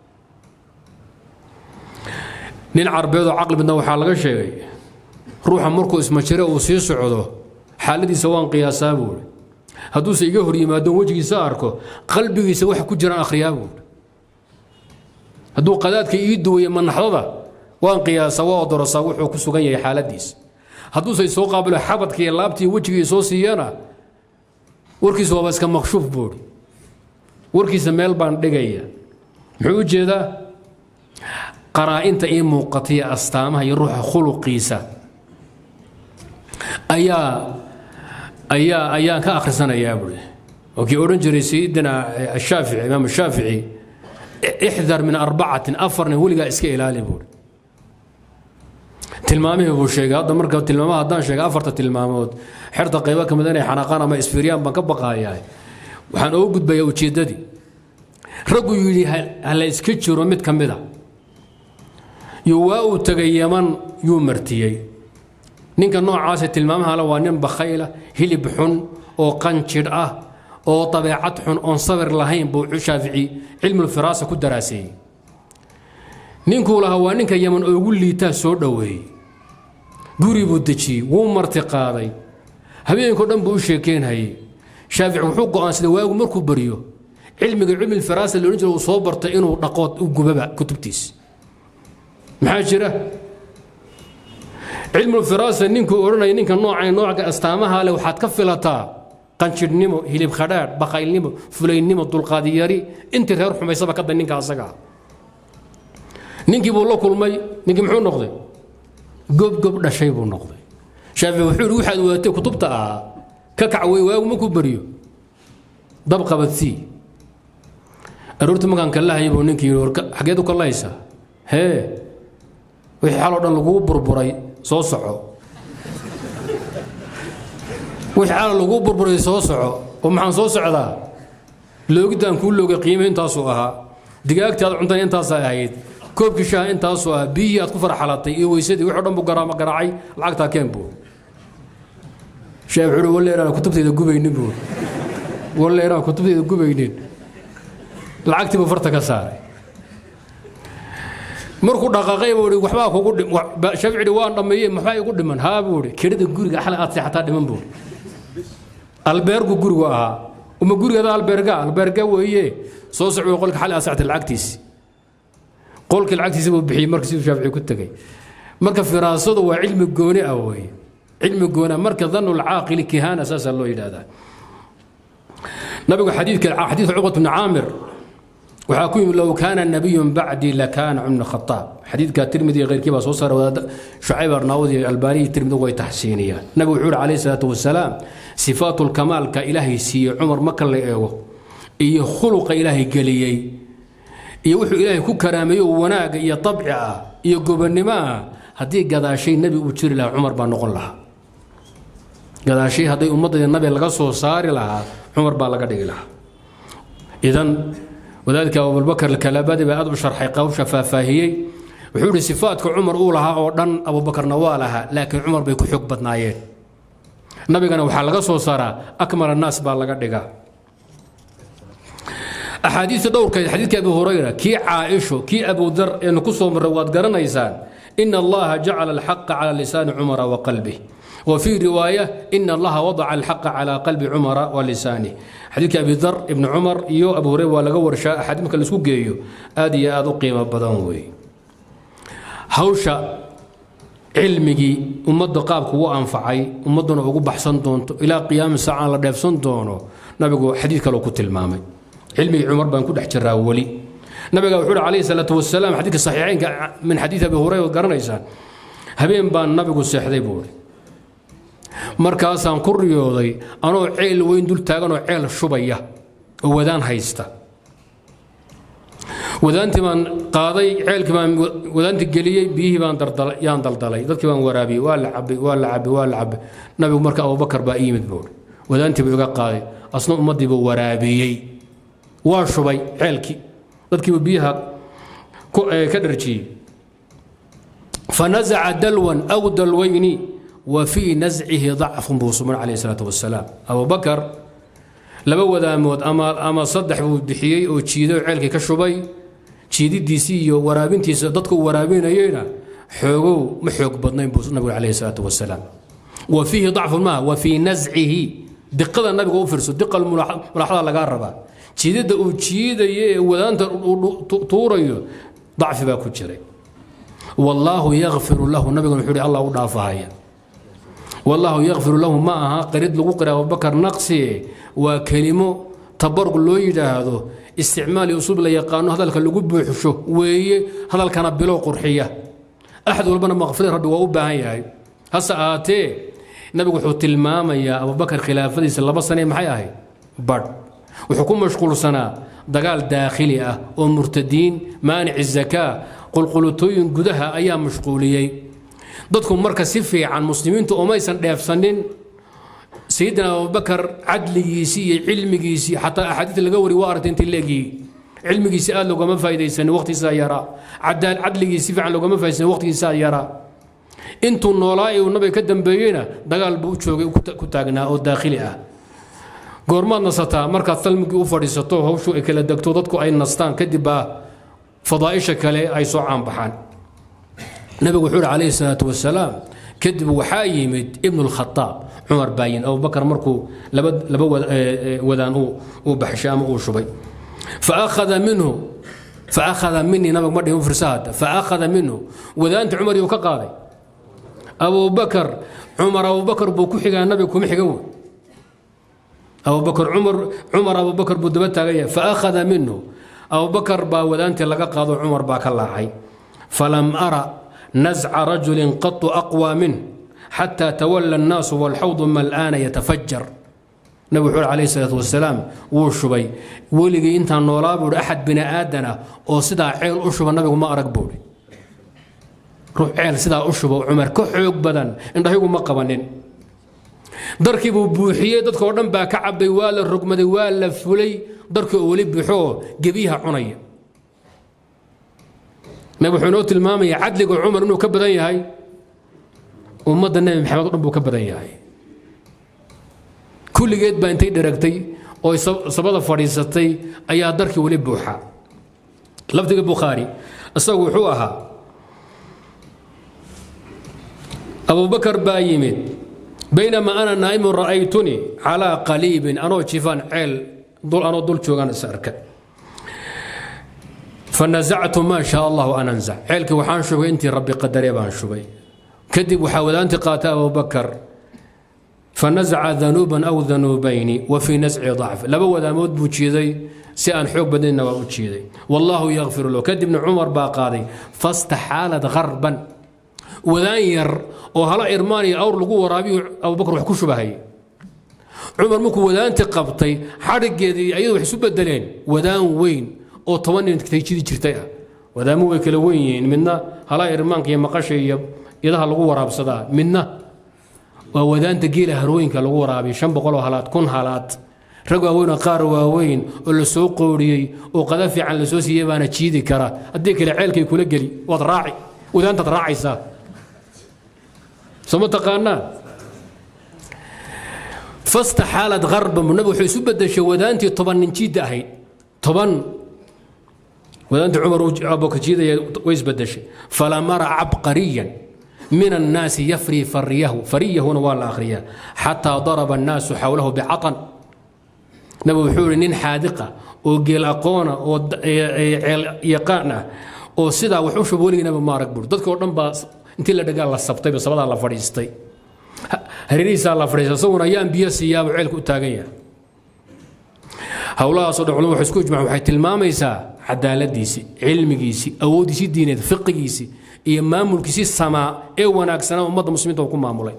nin carbeed oo caqli badna waxa laga sheegay ruuxa markuu isma jiro uu sii socdo xaaladiisa waan qiyaasaa buu hadduu se iga hor yimaado wajigiisa arko qalbigiisa wax ku jiraan akhriyaabo hadduu qadaadka ii duway manaxdada waan qiyaasa waa dorasa wuxuu ku sugan yahay xaaladiisa hadduu se soo qaabilo xabadka iyo laabtii wajigiisa soo siiyana warkiisa waa iska maqshuuf bood warkiisa meel baan dhigaya muxuu u jeedaa qaraa'inta iyo muuqatiya astaamaha iyo ruuxa khuluqiisa ayaa ayaa ayaan ka akhrisanayaa buri وكي أورنجري سيدنا الشافعي إمام الشافعي احذر من أربعة أفرن ولقى إسكي إلى ليبور تلمامه هو الشيء هذا مركب تلمامه هذا شيء أفرت تلمامه حرت قيمة كمدني حنقانا ما إسفيريان بكبقى هاي وحن أوجد بيا وتشيددي رجو يلي هلا إسكتشر ومت كمدا يواو تجيمان يومرتيي نينك نوع عاسة تلمامه هلا وانين بخيلة هلي بحن أو قنشر أه أو طبيعة حن أو صبر لهين بو شافعي علم الفراسة كدراسي نينكو لها وانينك يمن أقول لي تاسو دوي قوري بودتشي ومرتقاضي هبين كودن بو شيكين هي شافعي وحقه أن سدواو مركو بريو علم علم الفراسة اللي نجل وصوبرت إنه نقاط وجبابا كتبتيس محاجرة علم الفراسة نينكو أورنا نينك نوع نوع أستامها لو حتكفلتا قنشر نيمو هيلب خدار بقايل نيمو فلين نيمو طول قادياري انت تروح ما يصبك قد نينك أصقع نينكي بقول كل ماي نينكي محو نقضي قب قب لا شيء بو نقضي شافي وحول واحد واتي كتبتها ككعوي واو مكو بريو دبقة بتسي أرورت مكان كلها يبو نينكي حقيتو كلها يسا هي وحي حالو دان لغو بربراي سو سخو وحي حالو لغو بربراي سو سخو ومحان سو سخدا لوغدان كل لوغ قيمه انتاسو اها دغاغتاد cuntan intaas ay ahayd koobki shaa intaas oo biyo aad ku farxalatay iyo weysadii wuxuu dhan bu garaama garaacay lacagta keenbo sheekhu waleera kutubteeda gubaynin buu waleera kutubteeda gubaynin lacagtii buu farta ka saaray markuu dhaqaaqay buu waxba kugu shafci waan dhameeyay maxay igu dhiman haa buu kirida guriga xal aad saxataa dhiman buu albergu guriga ahaa uma guriga alberga alberga weeye soo socdo qolka xal aad saxataa lacagtiis qolka lacagtiis buu bixiyay markii uu shafci ku tagay marka firaasadu waa cilmi gooni ah weeye cilmi goona marka dhannu al-aaqil kihana asas loo yiraahdaa nabiga xadiidka xadiid uqbat ibn aamir وحاكم لو كان النبي بعدي لكان عمر الخطاب حديث كالترمذي غير كيف صوصر شعيب الناوذي الباني الترمذي وتحسينيا النبي وحور عليه الصلاه والسلام صفات الكمال كالهي سي عمر مكه ليغو اي خلق الهي قليي اي وحو الهي كو كراميو وناق اي طبعه اي غبنما هدي قداشي النبي وجير له عمر با نقول لها قداشي هدي امه النبي لغا سو ساري لها عمر با لغا دغي لها اذن وذلك أبو بكر الكلابادي بعد بشرح قوش فافاهيي وحول صفاتك عمر أولها أو دن أبو بكر نوالها لكن عمر بيكون حق بطنايين النبي كان وحال لغا صار أكمل الناس بالغا دغا أحاديث دور كي حديث أبي هريرة كي عائشة كي أبو ذر إن كسو من رواد قرنيسان إن الله جعل الحق على لسان عمر وقلبه وفي رواية إن الله وضع الحق على قلب عمر ولسانه حديث أبي ذر ابن عمر يو أبو هريرة ولا قور شاء أحد مكان لسوق جيو آدي آدو قيمة بدنوي هوشا علمي أمد قابك وأنفعي أمدنا أقول بحسن دون إلى قيام الساعة لا دفسن دونه نبي حديث كلو كتل مامي علمي عمر بن كل حجر راولي نبي وحول عليه الصلاة والسلام حديث الصحيحين من حديث أبي هريرة وقرنيسان هبين بان نبي السحدي بوري markaasaan ku riyooday anoo ceel weyn dul taagan oo ceel shubaya oo wadaan haysta wadaantii baan qaaday ceelkii baan wadaantii geliyay biyihii baan dardalay yaan daldalay dadkii baan waraabiyay waa la cabay waa la cabay waa la cabay nabigu marka Abu Bakar baa yimid boor wadaantii buu iga qaaday asna ummadii buu waraabiyay waa shubay ceelkii dadkii biyaha ka dharjiyay فنزع دلوا أو دلوين وفي نزعه ضعف بوصمر عليه الصلاة والسلام أبو بكر لبو ذا موت أما أما صدح ودحيي أو تشيدو عيلك كشبي تشيدي دي سي ورابين تيسدتكو ورابين أينا حقو محوق بدنين بوصمر عليه الصلاة والسلام وفيه ضعف الماء وفي نزعه دقة النبي هو فرس دقة الملاحظة لقاربة تشيدي أو تشيدي وذان طوريو ضعف باكو جري والله يغفر له النبي يقول الله ودافعها والله يغفر له معها قريد لو قرا ابو بكر نقصي وكلمه تبرق لو يداهدو استعمال اسلوب لا يقانو هذا لو بوخشو وي هذا كان بلو قرحيه احد ولبنا مغفر ربي و باهن yahay hasa aate nabigu wuxuu tilmaamaya Abu Bakar khilaafadiisa laba sano maxay ahay bad wuxuu ku mashquulsanaa dagaal daakhili ah oo murtadiin maanic zakaa qulqulutooyin gudaha ayaa mashquuliyay dadku marka si fiican muslimiintu oo maysan dheefsanin sayidina Abu Bakar cadligiisi iyo cilmigiisi hatta ahadiith laga wari waa arrintii leegi cilmigiisi aad looga faa'iideysan waqtiisa yara cadal cadligiisi fiican looga faa'iideysan waqtiisa yara intuu noolaa ee nabiga ka dambeeyayna dagaal buu joogay ku taagnaa oo daakhili ah goormaad nasataa marka salmigi u fadhiisato hawshu ay kala dagto dadku ay nastaan kadib fadaaisha kale ay soo caan baxaan نبي وحول عليه الصلاة والسلام كذب وحايمد ابن الخطاب عمر باين أو بكر مركو لبد لبو ودان وبحشام وشبي فأخذ منه فأخذ مني نبي مرة فرساد فأخذ منه وذانت عمر يوكقاضي أبو بكر عمر أبو بكر بوكحي النبي كومحي أبو بكر عمر عمر أبو بكر بدبت فأخذ منه أبو بكر با وذانت لقى قاضي عمر باك الله حي فلم أرى نزع رجل قط أقوى منه حتى تولى الناس والحوض ملآن يتفجر نبي عليه الصلاة والسلام وشبي ولقي انت النوراب أحد بني آدنا أو صدا عيل أشرب النبي ما أرقبولي روح عيل صدا أشرب عمر كحيق بدن إن رهيقوا ما قبنين دركبوا بوحية دتك ودن با كعب ولا الرقم ولا فلي درك أولي بحوه جبيها عنية نبي حنوت المامي عدلق عمر انه كبدن ياهي ومد النبي محمد ربه كبدن ياهي كل جيد با انتي درقتي او سبده فريستي ايا دركي ولي بوحا لفظ البخاري اسو وحو اها ابو بكر بايمين بينما انا نائم رايتني على قليب انا جيفان عيل دول انا دول جوغان ساركه فنزعت ما شاء الله أن أنزع عيلك وحان شبي أنت ربي قدر يبان شبي كذب وحاول أنت قاتل أبو بكر فنزع ذنوبا أو ذنوبين وفي نزع ضعف لبا ودامود بوجيدي سي أن حوق بدنا وبوجيدي والله يغفر له كد ابن عمر باقادي فاستحالت غربا وذاير وهلا إرماني أو لقوا ورابي أبو بكر وحكوش بهاي عمر مكو ودان تقبطي حرق يدي أيضا وحسوب الدلين ودان وين أو طواني انك تيجي جرتيها ودان مو كلوين منا هلا إرمانك يا مقاشي يدها لقوا وراب صدا منا وودان تقيله هروين كلقوا ورابي شن بقولوا هلات كون هلات رجوا وين قار وين اللي سوق قوري وقذف عن السوسي يبان تشيدي كرا أديك العيال كي كل جري وتراعي ودان تراعي سا ثم تقانا فاستحالت غربا من نبي حسوب الدش ودانتي طبعا نشيد هي طبعا ودانت عمر ابو كجيده ويس بدش فلما رأى عبقريا من الناس يفري فريه فريه نوال الاخريه حتى ضرب الناس حوله بعطن نبي حور نين حادقه وقيل اقونا ويقانا وسدا وحوش بولي نبي ما ركبر ددك oo dhan ba intii la dhagal la sabtay sabada la fadhiistay هريريسا الله فريسا صورنا أيام بيسي يا وعيلك وتاجية هؤلاء صدق علوم حسكوج مع وحيت الماميسا عدالة ديسي علم جيسي أو ديسي دينه فقه جيسي إمام الكيسي السماء إيه وناك سنة ومضى مسلمين توكم معمولين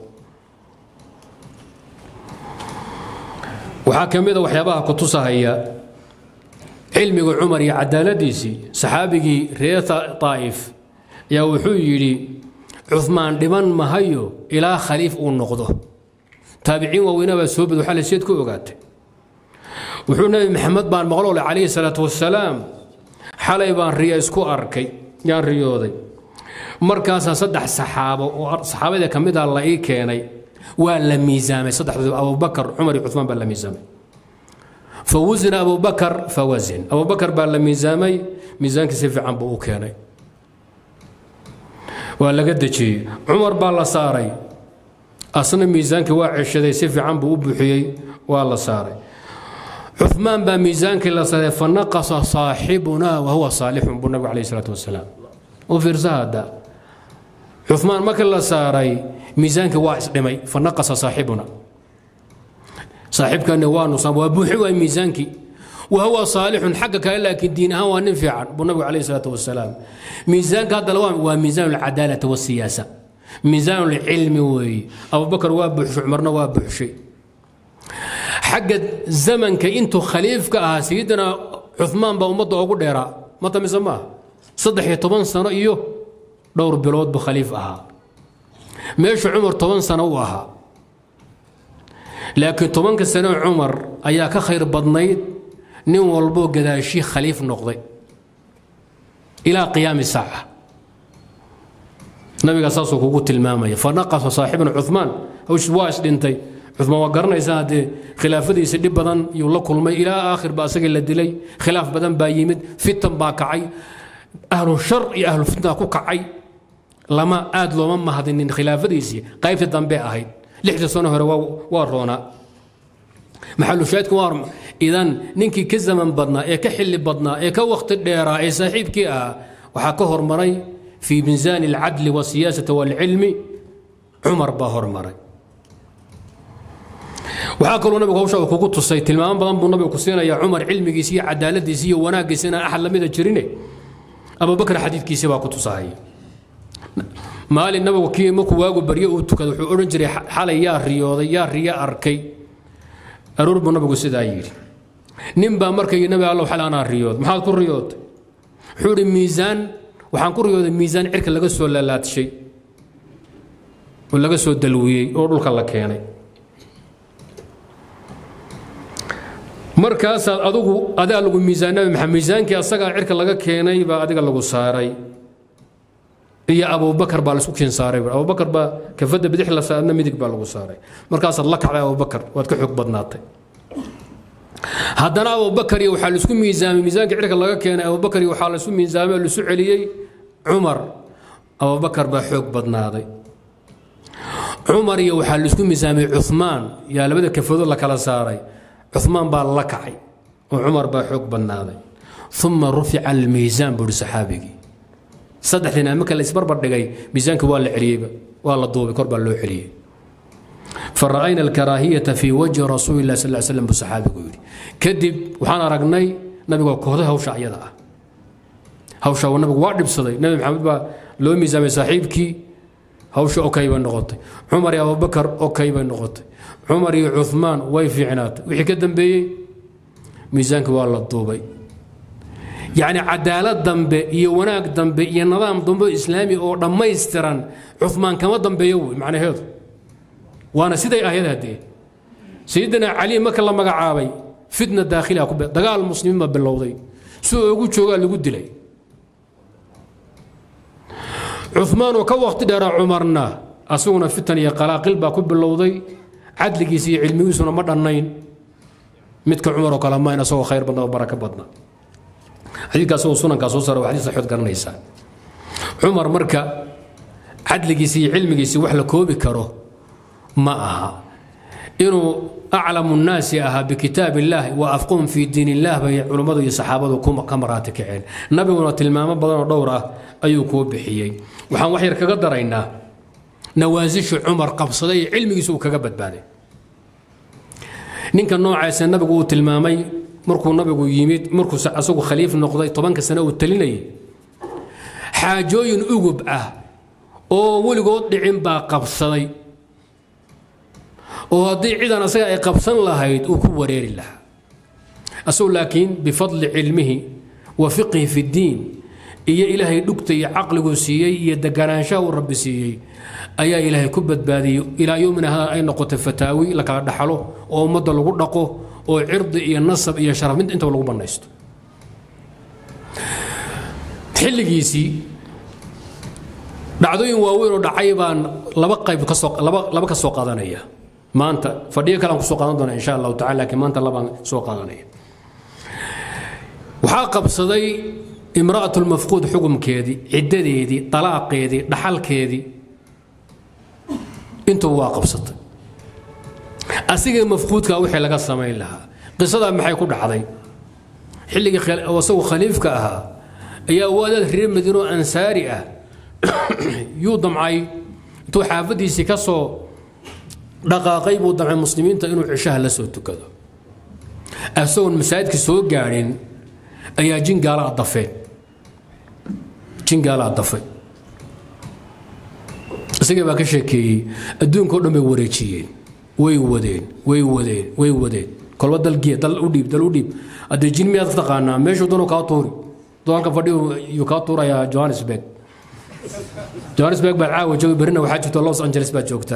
وحاكم هذا وحيابها قطوسها هي علم عمر يا عدالة ديسي صحابي رياض طائف يا وحيري عثمان دمان ما هيو إلى خليف ونقضه تابعين ووينا بسوبد وحال السيد كوغات وحنا محمد بن مغلول عليه الصلاة والسلام حالي بان رياس كو أركي يا رياضي مركز صدح الصحابة وصحابة إذا كمد الله إيه كاني ولا ميزامي صدح أبو بكر عمر وعثمان بلا ميزامي فوزن أبو بكر فوزن أبو بكر بلا ميزامي ميزان كسيف عن بو كاني ولا قد شيء عمر بالله صاري أصلا ميزانك واعي شذي سيف عم بوبحي والله صاري عثمان بميزانك اللي صار فنقص صاحبنا وهو صالح بالنبي عليه الصلاة والسلام وفي رزاده عثمان ما كلا صاري ميزانك واعي دمي فنقص صاحبنا صاحبك نوان وصاب وابوحي ميزانك وهو صالح حقك لكن دينها ونفع بالنبي عليه الصلاة والسلام ميزان هذا الوان وميزان العدالة والسياسة ميزان العلم وي أبو بكر وابح عمرنا وابح شيء حق زمن كأنتو خليفك آه سيدنا عثمان بأمضى أقول ديرا ما تمسماه صدح طبعا سنة إيوه دور بلود بخليف آها ماشي عمر طبعا سنة وآها لكن طبعا كسنة عمر أياك خير بدنيد نين والبو قدا شيخ خليف نقضي إلى قيام الساعة نبي قصاصه قوت المامية فنقص صاحبنا عثمان وش واش انتي عثمان وقرنا يساد خلافه يسد بدن يقول كل ما إلى آخر باسق الدلي خلاف بدن بايمد فتن باكعي أهل الشر يا أهل الفتنة كوكعي لما آد لو ما هذا إن خلافه يسي قايف الذنب هاي لحد سنة هو وارونا محل شاهد كوارم إذن ننكي كزمن بدنا إيه كحل بدنا إيه كوقت الديرة إيه صاحب كيا وحكهر مري في ميزان العدل والسياسة والعلم عمر باهر مري وحاكلوا نبي كوشا وكوكوت السيد المام بدن بنبي كسينا يا عمر علم كيسي عدالة كيسي وناقي سنا أحد لم يدجرني أبو بكر حديث كيسي واكوت صحيح مال النبي وكي مكو واجو بريء وتكذو أورنجري حالي يا رياضي يا ريا أركي أرور بنبي كسيدا يجري نبى مركي النبي الله حلانا الرياض محل كل رياض حور الميزان وحنكون رياض الميزان عرك اللي قصوا ولا لا شيء ولا قصوا الدلوي أقول لك الله كياني مركز أدوغو أدا لغو ميزان محمد ميزان كي أصدق عرك اللي كياني با أدق لغو صاري يا أبو بكر بالسوكين صاري أبو بكر با كفد بدح الله سألنا ميدك بالغو صاري مركز الله على أبو بكر واتكحك بدناطي هذا أبو بكر وحال سكون ميزان ميزان كعرك الله كان أبو بكر وحال سكون ميزان اللي سعلي عمر أبو بكر بحق بدناضي عمر وحال سكون ميزان عثمان يا لبدا كفد الله كلا صاري عثمان باللكعي وعمر بحق بدناضي ثم رفع الميزان بالصحابي صدح لنا مكان اللي سبر بردقي ميزانك والله عليه والله ضوبي كرب له عليه فرأينا الكراهية في وجه رسول الله صلى الله عليه وسلم بالصحابة يقول كذب وحنا رجني نبي كوده هوشة عيدا هوشة والنبي واحد بصدي نبي محمد با لو ميزان صاحبك هوشة أوكي بالنقطة عمر يا أبو بكر أوكي بالنقطة عمر يا عثمان ويفي عنات وحي كدم بي ميزانك والله الطوبي يعني عدالة ذنب يوناك ذنب ينظام ذنب إسلامي أو لما يسترن عثمان كما ذنب يوي معنى هذا وانا سيدي اهيد هدي سيدنا علي ما كان لما عابي فتنه داخلها كبه دغال المسلمين ما بلوضي سو ugu jooga lagu dilay عثمان وكو وقت دار عمرنا اسونا فتن يا قلاقل با ku bilowday cadligiisa iyo cilmigiisuna ma dhanayn midka Umar oo kala ma ina soo khayr badna baraka badna xadiiskaas oo sunanka soo saaray xadiis saxiix garanaysa Umar marka cadligiisa iyo cilmigiisa wax la koobi karo معها إنه أعلم الناس أها بكتاب الله وأفقهم في دين الله بي علماء الصحابة كم كمراتك عين نبي ونات المامة بدنا دورة أيوكو بحيي وحن وحير كقدرينا نوازش عمر قبصدي علمي يسوق كقبت بالي نين كان نوع عيسى النبي قوت المامي مركو النبي قو يميت مركو سأسوق خليفة النقضي طبعا كسنة والتليني حاجوين أوجب أه أو ولقوت دعين با قبصدي وهذه عيدنا سيء قبصن لهيد وكورير الله أسول لكن بفضل علمه وفقه في الدين إيا إلهي دكتي عقل سيئي إيا دقرانشا والرب سيئي أيا إلهي كبت بادي إلى يومنا هذا أي نقطة الفتاوي لك دحلو أو مدى لغو دقو أو عرض إيا النصب إيا شرف من أنت ولغو بنيست تحل جيسي دعدوين واوين ودعيبان لبقى بكسوق لبقى سوق قادنية ما أنت فديه كلام سوق قادنا إن شاء الله تعالى لكن ما أنت لبقى سوق قادنية وحاقب صدي امرأة المفقود حكم كيدي عددي دي طلاق كيدي دحل كيدي انتو واقب صدي أسيق المفقود كاوحي لقى السماين لها قصة ما حيكون دحضي حلقي خل... وسو خليفك أها يا ولد ريم مدينو أنسارئة يوضم عي تو حافظي سيكسو دقاقي بوضع المسلمين تأنو عشاها لسوتو كذا أسون مساعدك سوق قاعدين أيا جين قال الضفين جين قال الضفين سيجي بقى شيء الدون كلهم يوريشين ويودين ويودين ويودين كل وقت الجية دل أوديب دل أوديب أدي جين مياه تقانا ماشوا دونو كاتوري دون كفديو يكاتورا يا جوهانسبرغ جوهانسبرغ بالعاوة جو برنا وحاجة لوس أنجلس بتشوكتا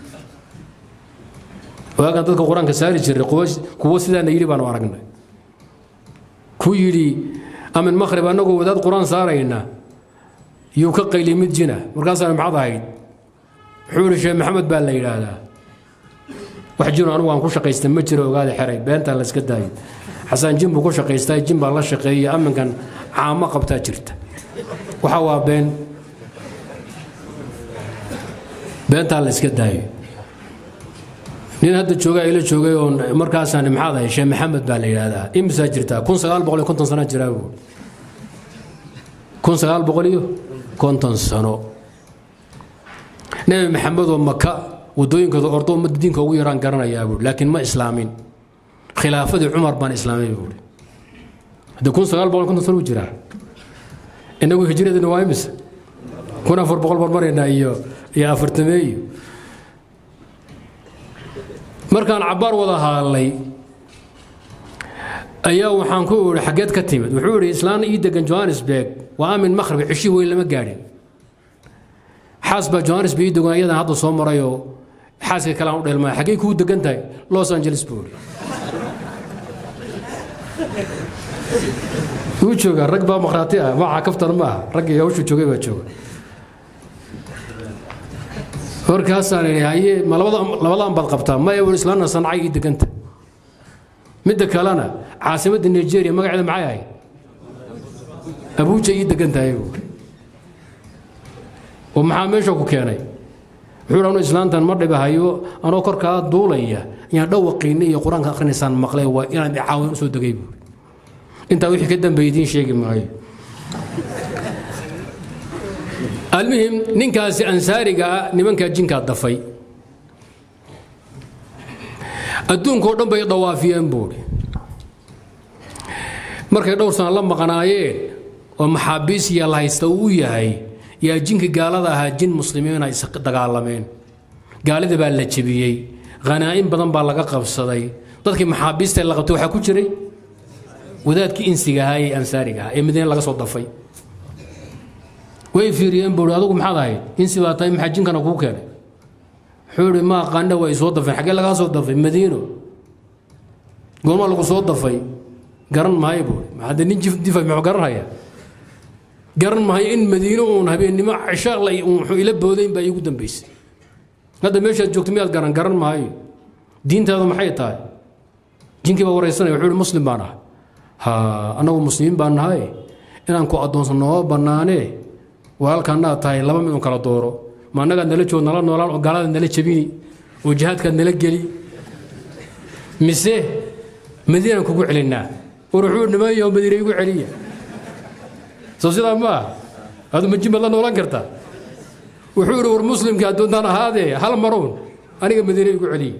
وهذا تذكر القرآن كساري جري قوس قوس ذا نيري بان وارقنا كويلي أمن مخرب أنه وذات القرآن صارينا يوكقي لي مدجنا مركز أنا معض هاي حول الشيخ محمد بن ليلى هذا وحجونا أنا وأنكو شقي استمتر وقال حري بنت الله سكت هاي حسن جنب كل شقي استاي جنب الله شقي أمن كان عام قبتها جرت وحوا بين بنت الله سكت هاي nin hadda jooga ila joogay oo markaas aan maxaad Sheekh Maxamed baa la yiraahdaa imsa jirta kun sagaal boqol iyo konton sano jira kun sagaal boqol iyo konton sano Nabi Maxamed oo Makka wadooyinkooda ordo madiinka ugu yaraan garanaya buu laakiin ma islaamin khilaafadii Umar baan islaamay buu hadda kun sagaal boqol iyo konton sano jira inagu hijradina waa imsa kun afar boqol barbarina iyo iyo afartameeyo markaan cabaar wada hadalay ayaa waxaan ku uri xageed ka timid wuxuu iri islaan ii degan Johannesburg waa min maghrib cishi weyn lama gaarin xasba Johannesburg ii degan ayada hadda soo marayo xaaska kala u dheelma xagee ku degan tahay Los Angeles buu uu jooga rag baa maqraati ah waxa kaftar ma rag iyo hawshu joogay baa jooga warkaasaan haye ma labada labadan bad qabtaa ma ay islaana sancay deganta mid kalena caasimada Nigeria magaceeda maxay ahay Abuja ii degantahay oo maxaa meesha ku keenay wuxuu raano islaantan ma dhibahayo anoo korka duulaya yaa dhawaqiina iyo quraanka akhrinaysan maqlay waa inaan caawin soo dagay inta wixii ka dambeeyay sheegi maayo المهم نينكاسي أنساريغا نيمانكا جينكا دفاي adduunkoo dhan bay dawaafiyeen buuri markay dhowr sano la maqnaayeen oo maxaabiis iyo la haysta uu yahay yaa jinka gaalada ahaa jin muslimiin ay dagaalameen gaalada baa la jabiyey qanaa'in badan baa laga qabsaday dadkii maxaabiista la qabtay waxa ku jiray wadaadkii insiga ahaa ee ansaariga ahaa ee madiina laga soo dafay way fiiriyeen buuri adigu maxaad ahayd insi baa tahay maxaa jinkana kuu keenay xuuri ma aqaana way soo dafeen xagee laga soo dafay madiino goorma lagu soo dafay garan maayo buuri maxaa nin difay ma garan haya garan maayo in madiino uu habeenimo cisha la uu ila boodayn baa igu dambeysay hadda meesha joogto miyaad garan garan maayo diintaadu maxay tahay jinkii baa wareysanaya xuuri muslim baan ah ha anagu muslimiin baan nahay inaan ku adoonsano banaanee walaalkana tahay laba mid oo kala dooro ma anaga nala joog nala noolaan oo gaalada nala jabini oo jihaadka nala geli mise madiina kugu celinaa wuxuu nimayo madiina igu celiya soo sida ma hadu ma jimad la noolaan kartaa wuxuu war muslimka adoontan ahaade hal maroon aniga madiina igu celiya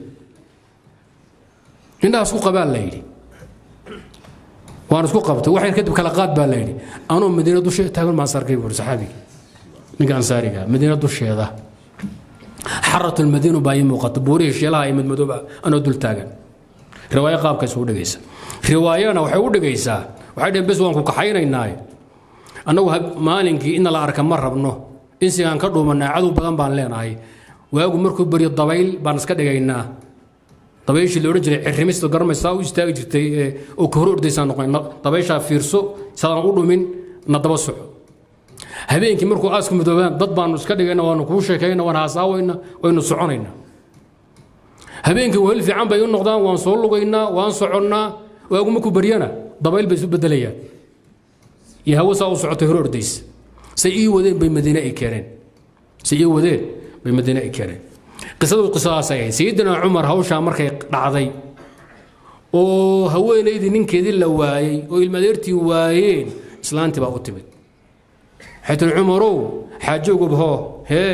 indaas ku qabaan la yiri waan isku qabtay waxay kadib kala qaad baa la yiri anoo madiina dusheeda taagan ma sarkay war saxaabiga ninka ansaariga madiina dusheeda xaratul madiina baa muuqata buurihi sheelaha ay madmadooba anoo dul taagan riwaaya qaabka soo dhageysa riwaayana waxay u dhageysaa waxay dheen bes waan ku kaxaynaynaa anagu maalinkii in la arka ma rabno in sigaan ka dhuumanaa cadow badan baan leenahay waagu markuu bariyo dabayl baan iska dhigaynaa dabayshii la oran jiray cirrimista garmaysaa u istaagi jirtay oo ka hor ordaysaa noqon dabaysha fiirso sadaan u dhumin na daba soco habeenkii markuu aasku midoobaan dad baan iska dhigayna waan ku sheekayna waan haasaawayna waynu soconayna habeenkii weel fiican bay u noqdaan waan soo lugaynaa waan soconnaa waagu markuu bariyana dabayl bay isu bedelayaan iyo hawo saa u socotay hor ordaysa say ii wadeen bay madiina ay keeneen say ii wadeen bay madiina ay keeneen qisadu qisadaas ay sayidina Umar hawsha markay dhacday oo haweeneydii ninkeedii la waayay oo ilmadeertii waayeen islaantii baa u timid xataa Umarow xaajoog boo hee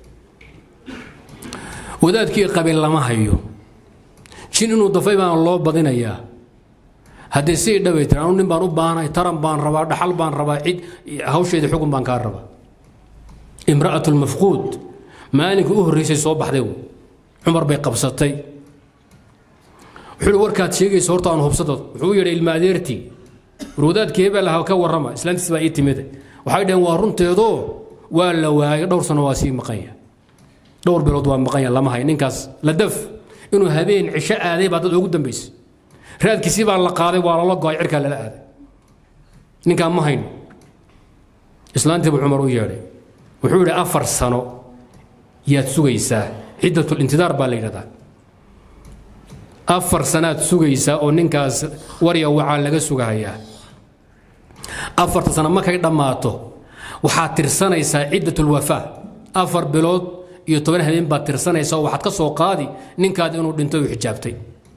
wadaadkii qabiil lama hayo shin inuu dafay baan loo badinayaa haddii si dhawaytan anu nin baan u baahnay taran baan rabaa dhaxal baan rabaa cid hawsheedii xukun baan ka rabaa imra'atul mafquud مالك أهريسي صوب حدو عمر بي قبصتي حلو وركات شيء صورته أنا هبصته حلو يري الماديرتي رودات كيبه لها كور رمى إسلام تسبع يتمده وحيدا وارون تيضو ولا وهاي دور سنواسي مقية دور بلودوان مقية لما هاي ننكاس لدف إنه هذين عشاء هذه بعد قدام بيس راد كسيب على القاضي وعلى الله قاعد يركل لا هذا ننكا ما هين إسلام تبع عمر ويري وحول أفر سنة يا سويسا عدة الانتظار باليردا أفر سنة سويسا أو ننكاس وريا وعال لجا سوغايا أفر سنة ما كان دماته وحاتر سنة يسا عدة الوفاة أفر بلود يطبنها من باتر سنة يسا وحد كسو قاضي ننكاد إنه دنتوي حجابتي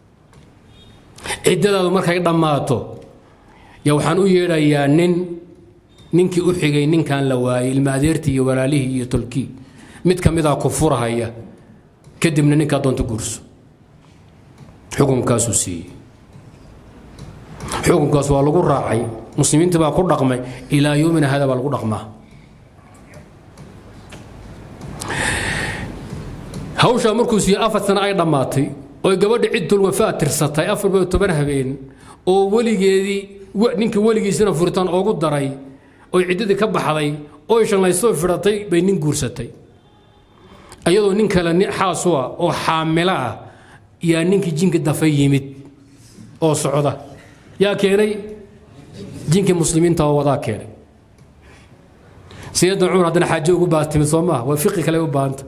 عدة ما كان دماته يا وحنو يرا يا نن ننكي أحيي ننكان لواي الماديرتي ولا ليه يتلكي mid ka mid ah kufurahaya kadibna ninka doonto gurso xukunkaas uu siiyay xukunkaas waa lagu raacay muslimiinta baa ku dhaqmay ilaa yoomina hada baa lagu dhaqmaa hawsha markuu siiyay afar sano ay dhamaatay oo gabadha cidul wafaat tirsatay afar iyo toban habeen oo waligeedii ninka waligiisana furitaan ugu daray oo ciidadii ka baxday oo shanlayso firatay bay nin guursatay ayadoo nin kale nin xaasuwa oo xaamila ah yaa ninkii jinka dafay yimid oo socda yaa keenay jinka muslimiinta oo wada keenay سيدنا عمر هذا حاجة يقول بات مسومة وفقه كلا يبانت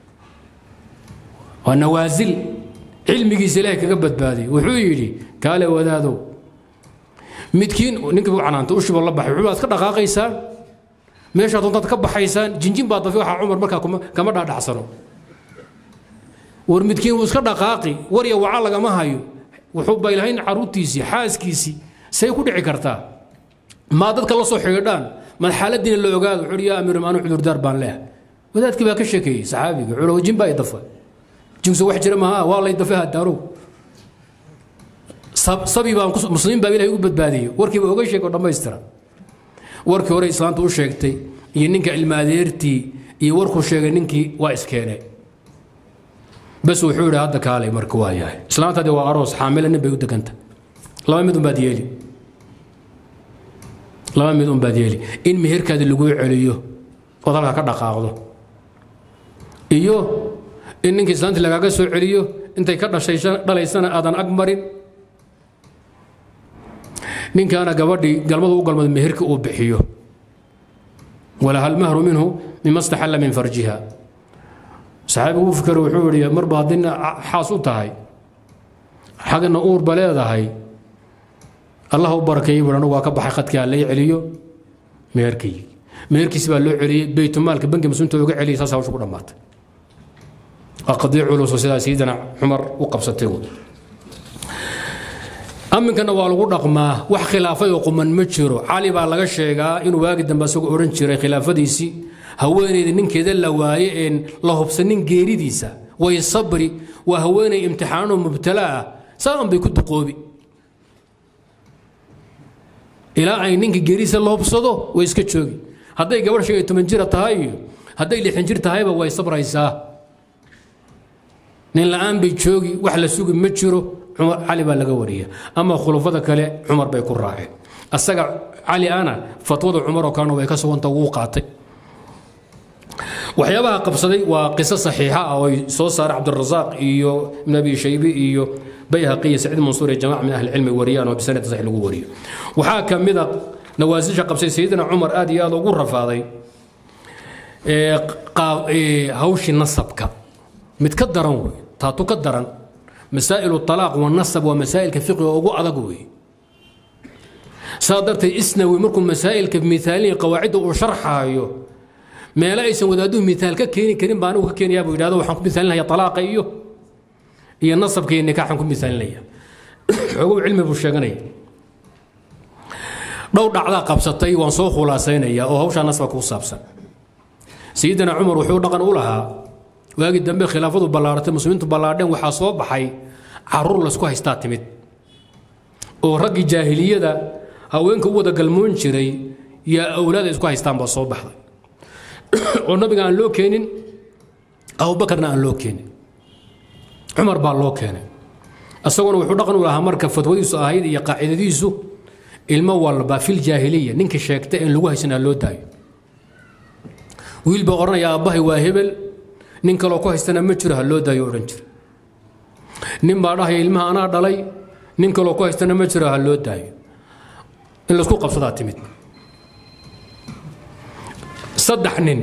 والنوازل علمي جسلاه كجبت بادي وحويلي قال وذاذو متكين نكبوا عنانته وش والله بحبوا أذكر دقائق إنسان ماشى تنطط كبح إنسان جنجين بعض فيه عمر مركا كم كم مرة حصلوا ورمتكين وذكر دقائق وريا وعلق ما هايو وحب إلهين عروتيسي حاس كيسي سيكون عكرتا ما ضدك الله صحيحان ما الحالة دين اللي يقال عريا أمير ما نحضر دربان له وذات كبا كشكي صحابي علو جنبا يدفع جنس واحد جرمها والله يدفعها الدارو sabi baan muslimiin baa ilaahay u badbaadiyay warkii baa uga sheego dhamaystira warkii hore islaamtu u sheegtay iyo ninka ilma adeertii iyo warku sheegay ninkii waa iskeenay bas wuxuu yiri hadda kaalay marka waa yahay islaamtaadi waa aroos xaamil nin bay u deganta laba mid un baad yeeli laba mid un baad yeeli in meherkaadi lagu celiyo oo dalka ka dhaqaaqdo iyo in ninkii islaamtii lagaaga soo celiyo intay ka dhashay dhalaysana aadan agmarin ninkaana gabadhii galmadu u galmada meherka uu bixiyo wala hal mahru minhu mimma istahalla min farjiha saxaabigu uu fikiro wuxuu yiri marba hadina xaas u tahay xagna uur baleedahay allah u barakeeyo barana waa ka baxay qadka la celiyo meherkii meherkiis baa loo celiyay baytul maalka bangi muslimiinta uga celiyay saas hawshu ku dhamaatay aqdiyo culus sida sayyidina Umar u qabsatay aminkana waa lagu dhaqmaa wax khilaafay oo quman ma jiro cali baa laga sheegaa inuu waagi dambe soo oran jiray khilaafadiisi haweeneyda ninkeeda la waayay in la hubsanin geeridiisa way sabri wa haweeney imtixaano mubtalaa saan bay ku duqoobi ila ay ninka geeriisa la hubsado way iska joogi haday gabar sheegay toban jir tahay haday lixdan jir tahayba way sabraysaa nin la aan bay joogi wax la sugi ma jiro عمر علي بلغ وريه اما خلفته كله عمر باي ku raacay asaga علي انا fatwada عمر كانوا way ka suganta uu qaatay waxyaabaha qabsaday waa qisa saxiixa ah oo soo saaray Abd الرزاق iyo Nabi Shaybi iyo Bayhaqi Sa'id Mansur jamaa min ahli ilmi wariyaan oo bisanad sahih lagu wariyo waxa kamida nawaasisha qabsay sayyidina Umar aad iyo aad ugu rafaaday ee hawshi nasabka mid ka daran way taatu ka daran مسائل الطلاق والنصب ومسائل كفقه وقوع أضقوي صادرت إسنوي مركم مسائل كمثالية قواعد وشرحها أيوه ما لا يسوي ذادو مثال ككيني كريم بانو ككيني يا أبو هذا وحنكم مثالنا هي طلاق أيوه هي النصب كي النكاح حنكم مثالنا عقوب علمي بالشجني لو دعلا قبصتي وانصوخ ولا سينية أو هوش نصبك وصابسا سيدنا عمر وحور نقن أولها واجد دم خلافته بلارته المسلمين بلاردين waxaa soo baxay caruur la isku haystaa timid oo rag jaahiliyada haweenka wada galmoon jiray ya awlaad isku haystaan ba soo baxday oo nabiga aan loo keenin Abu Bakarna aan loo keenin Umar baa loo keenay asaguna wuxuu dhaqan u lahaa marka fatwadiisu ahayd iyo qaacidadiisu ilmo walba fil jaahiliya ninka sheegtay in lagu haysanaa loo daayo wiil baa oranaya abahay waa hebel nin kale oo ku haystana ma jiro loo daayo oran jir nin baa dhahay ilmaha ana dhalay nin kale oo ku haystana ma jiro loo daayo in la isku qabsadaa timid saddex nin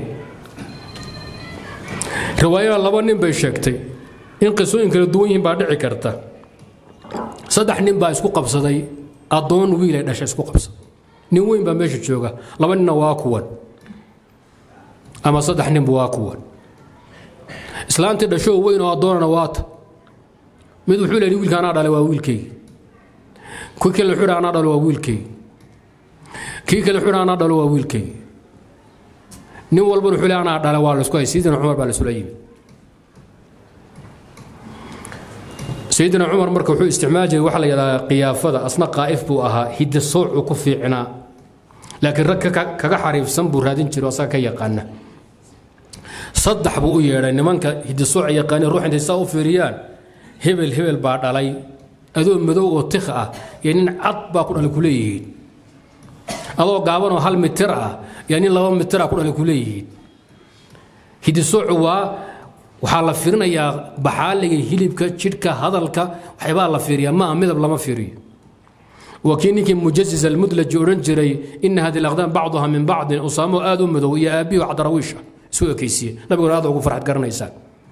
riwaayada laba nin bay sheegtay in qisooyin kala duwan yihiin baa dhici karta saddex nin baa isku qabsaday adoon wiil ay dhashay isku qabsaday nin weyn baa meesha jooga laba nin waa kuwan ama saddex nin waa kuwan islaantii dhasho weyn oo adoonana waata mid wuxuu leeyahay wiilka ana dhalay waa wiilkay ku kale wuxuu ana dhalay waa wiilkay kii kale wuxuu ana dhalay waa wiilkay nin walba wuxuu leeyahay ana dhalay waa la isku hay Sayyidina Umar baa la sulaayay Sayyidina Umar marka wuxuu isticmaalay waxa la yiraahdaa qiyaafada asna qaa'if buu ahaa hidda sooc ku fiicnaa laakiin rag kaga xariifsan buu raadin jiray asaga ka yaqaana صدح بو ييرا نمانكا هدسوع يقاني روح انت ساو فيريان هبل هبل با دلاي ادو مدو او تخ اه يعني عد با كدل كليهين ادو غابن هل متر اه يعني لaba متر كدل كليهين هدسوع وا waxa la fiirinayaa baxaaliga hilibka jidhka hadalka waxba la fiiriyaa ma midab lama fiiriyo وكينك مجزز المدلج اورنجري ان هذه الاقدام بعضها من بعض اسامه ادم مدو يا ابي وعدرويشه سوى كيسيه نبي هذا ugu farxad garanaysa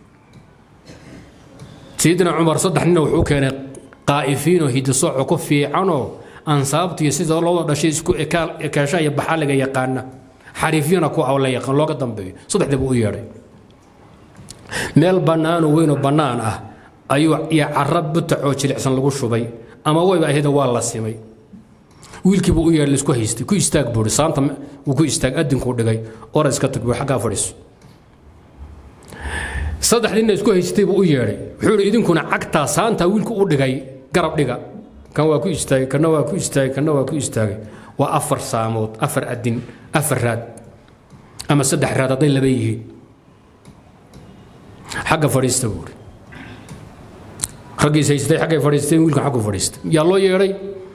سيدنا عمر صدح انه وحو كان قائفين وهيدسوع ku fiicano ansaabtii sida loo dhashay isku ekaal ekaashay baxaaliga yaqaana xariifiyana ku awla yaqaan looga dambeeyo saddexda buu u yeeray meel banaan weyn oo banaan ah ayuu ya carab butaco jilicsan lagu shubay ama wayba ahayda waa la simay wiilkii buu u yeeray isku haystay ku istaag buuri saanta uu ku istaag adinku dhigay or iska tag buu xaga fadhiis saddexdina isku haystay buu u yeeray wuxuu idinkuna cagta saanta wiilku u dhigay garab dhiga كان واكو استاغي كان واكو استاغي كان واكو استاغي وافر سامود افر ادين افر راد اما صدح راد هذين لبيه حق فريسته بوري رقي سيستي حق فريستين ويلك حق فريست يالله يري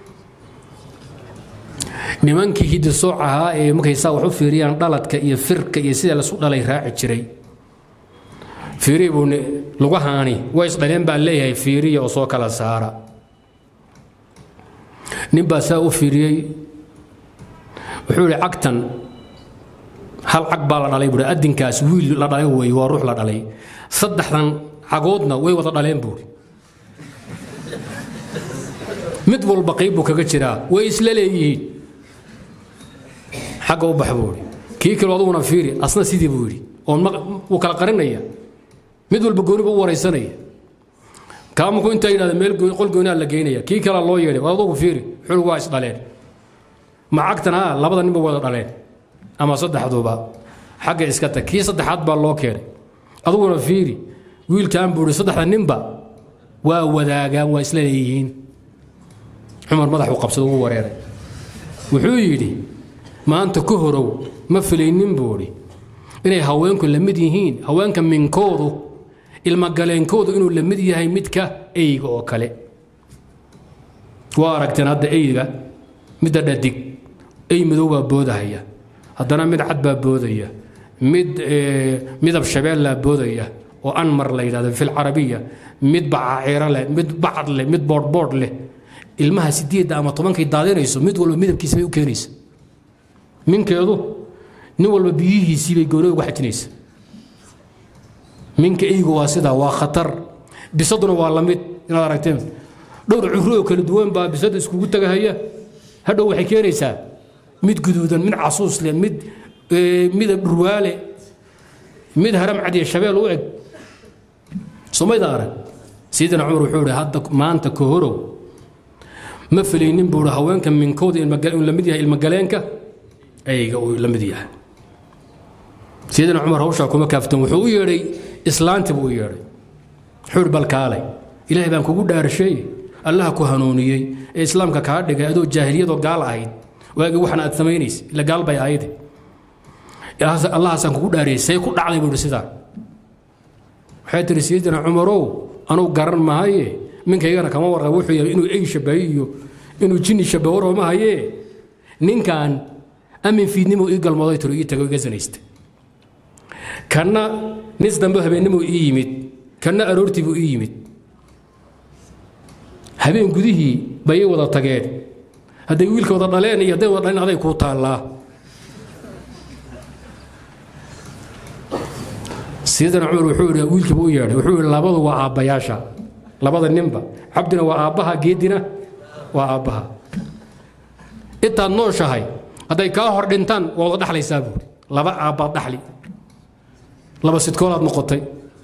nimankii hidda soocaha ee markay saa wax u fiiriyaan dhaladka iyo firka iyo sida la soo dhalay raaci jiray fiiribu lagu haani way isdhaleen baa leeyahay fiiriyo oo soo kala saara nin baa saa u fiiriyay wuxuu yiri cagtan hal cag baa la dhalay buu adinkaas wiil la dhalay way waa ruux la dhalay saddexdan cagoodna way wada dhaleen buu mid walba qayb buu kaga jiraa way isla leeyihiin حق أبو بحبوري كي كل وضونا فيري أصلا سيدي بوري أون وكلا قرنية مدول بقولي بوري سنة كم كنت إلى الميل قول قلنا لقينية كي كلا الله يري وضوه فيري حلو وايس ضلين معكتنا لابد أن نبغى ضلين أما صدق حدوبا حق إسكتك كي صدق حد بالله كيري أضونا فيري ويل كان بوري صدق النبا ووذاقا وإسلاميين عمر مدح وقبصه وريري وحويدي ما أنت كهرو ما فيلين بوري إني هواينكم لمديهين هواينكم من كودو المجالين كودو إنه لمديه هاي متكا أيجو أكله وارك تنادى أيجا مدة ديك أي مذوبة بودا هي هذانا مد عد بودية مد اه مد بشبال بودية وأنمر لي في العربية مد بعيرة له مد بعض له مد بورد بورد له المها سديد ده أما طبعا كيدادين يسوع مد ولا مد بكيسمي وكنيس من كيدو نول بيجي سيبي يقولوا واحد تنيس من كأيجو واسدة وخطر بصدر والله مد إلى رأيتين دور عروق كل دوام با بصدر سكوت تجاهية هذا هو حكي نيسا مد جدودا من عصوص له مد مد بروالة مد هرم عدي الشباب وعد سمي داره سيدنا عمر وحوره هذا ما أنت كهرو مفلين بوره هوان كان من كود المجال ولا مديها المجالين كه أي لمديها سيدنا عمر هوشا كما كافتم وحو يري إسلام تبو يري حور بالكالي إلهي بان كوكو دار شيء الله كو هنونيي إسلام كاكاد أدو الجاهلية دو قال عيد واقي وحنا الثمانيس إلا قال بي عيد الله سان كوكو داري سيكو دعلي بو رسيدار حيث سيدنا عمرو أنو قرن ما هي من كيغانا كما ورغا وحو إنو أي شبهيو إنو جيني شبهورو ما هي نين كان أمين في نمو إيقال مضاي تروي تقوي جزنيست كنا نسدم به بينمو إيمت كنا أرورتي بو إيمت هبين قديه بيه وضع تقير هذا يقول لك وضع ضلين يهدي وضع ضلين هذا يكون الله سيدنا عمر وحور يقول لك بو ياري وحور لابد وعابا ياشا لابد النمبا عبدنا وعابها جيدنا وعابها إتا النور شهي هذا كاهر دنتان وضح لي سابور لبا عبا دحلي لبا ستكولات نقطي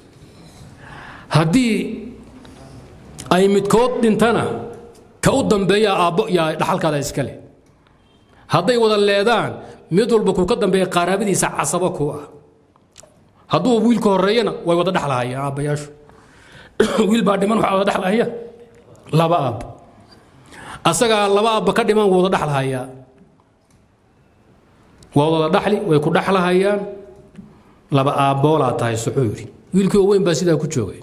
هدي أي متكوت دنتانا كودن بيا أبو يا دحل كذا إسكالي هذا يوضع الليدان ميدول بكو قدم بيا قرابي دي ساعة سبكوا هدو ويل كورينا ويوضع دحلها يا أبا ياش ويل بعد ما نوح دحلها هي لبا أب أسقى لبا أب كدي ما وضع دحلها يا ووضع دحلي ويكون دحلها أيام لبا أبولا تاي سحوري ويلكو وين بس إذا كتشوي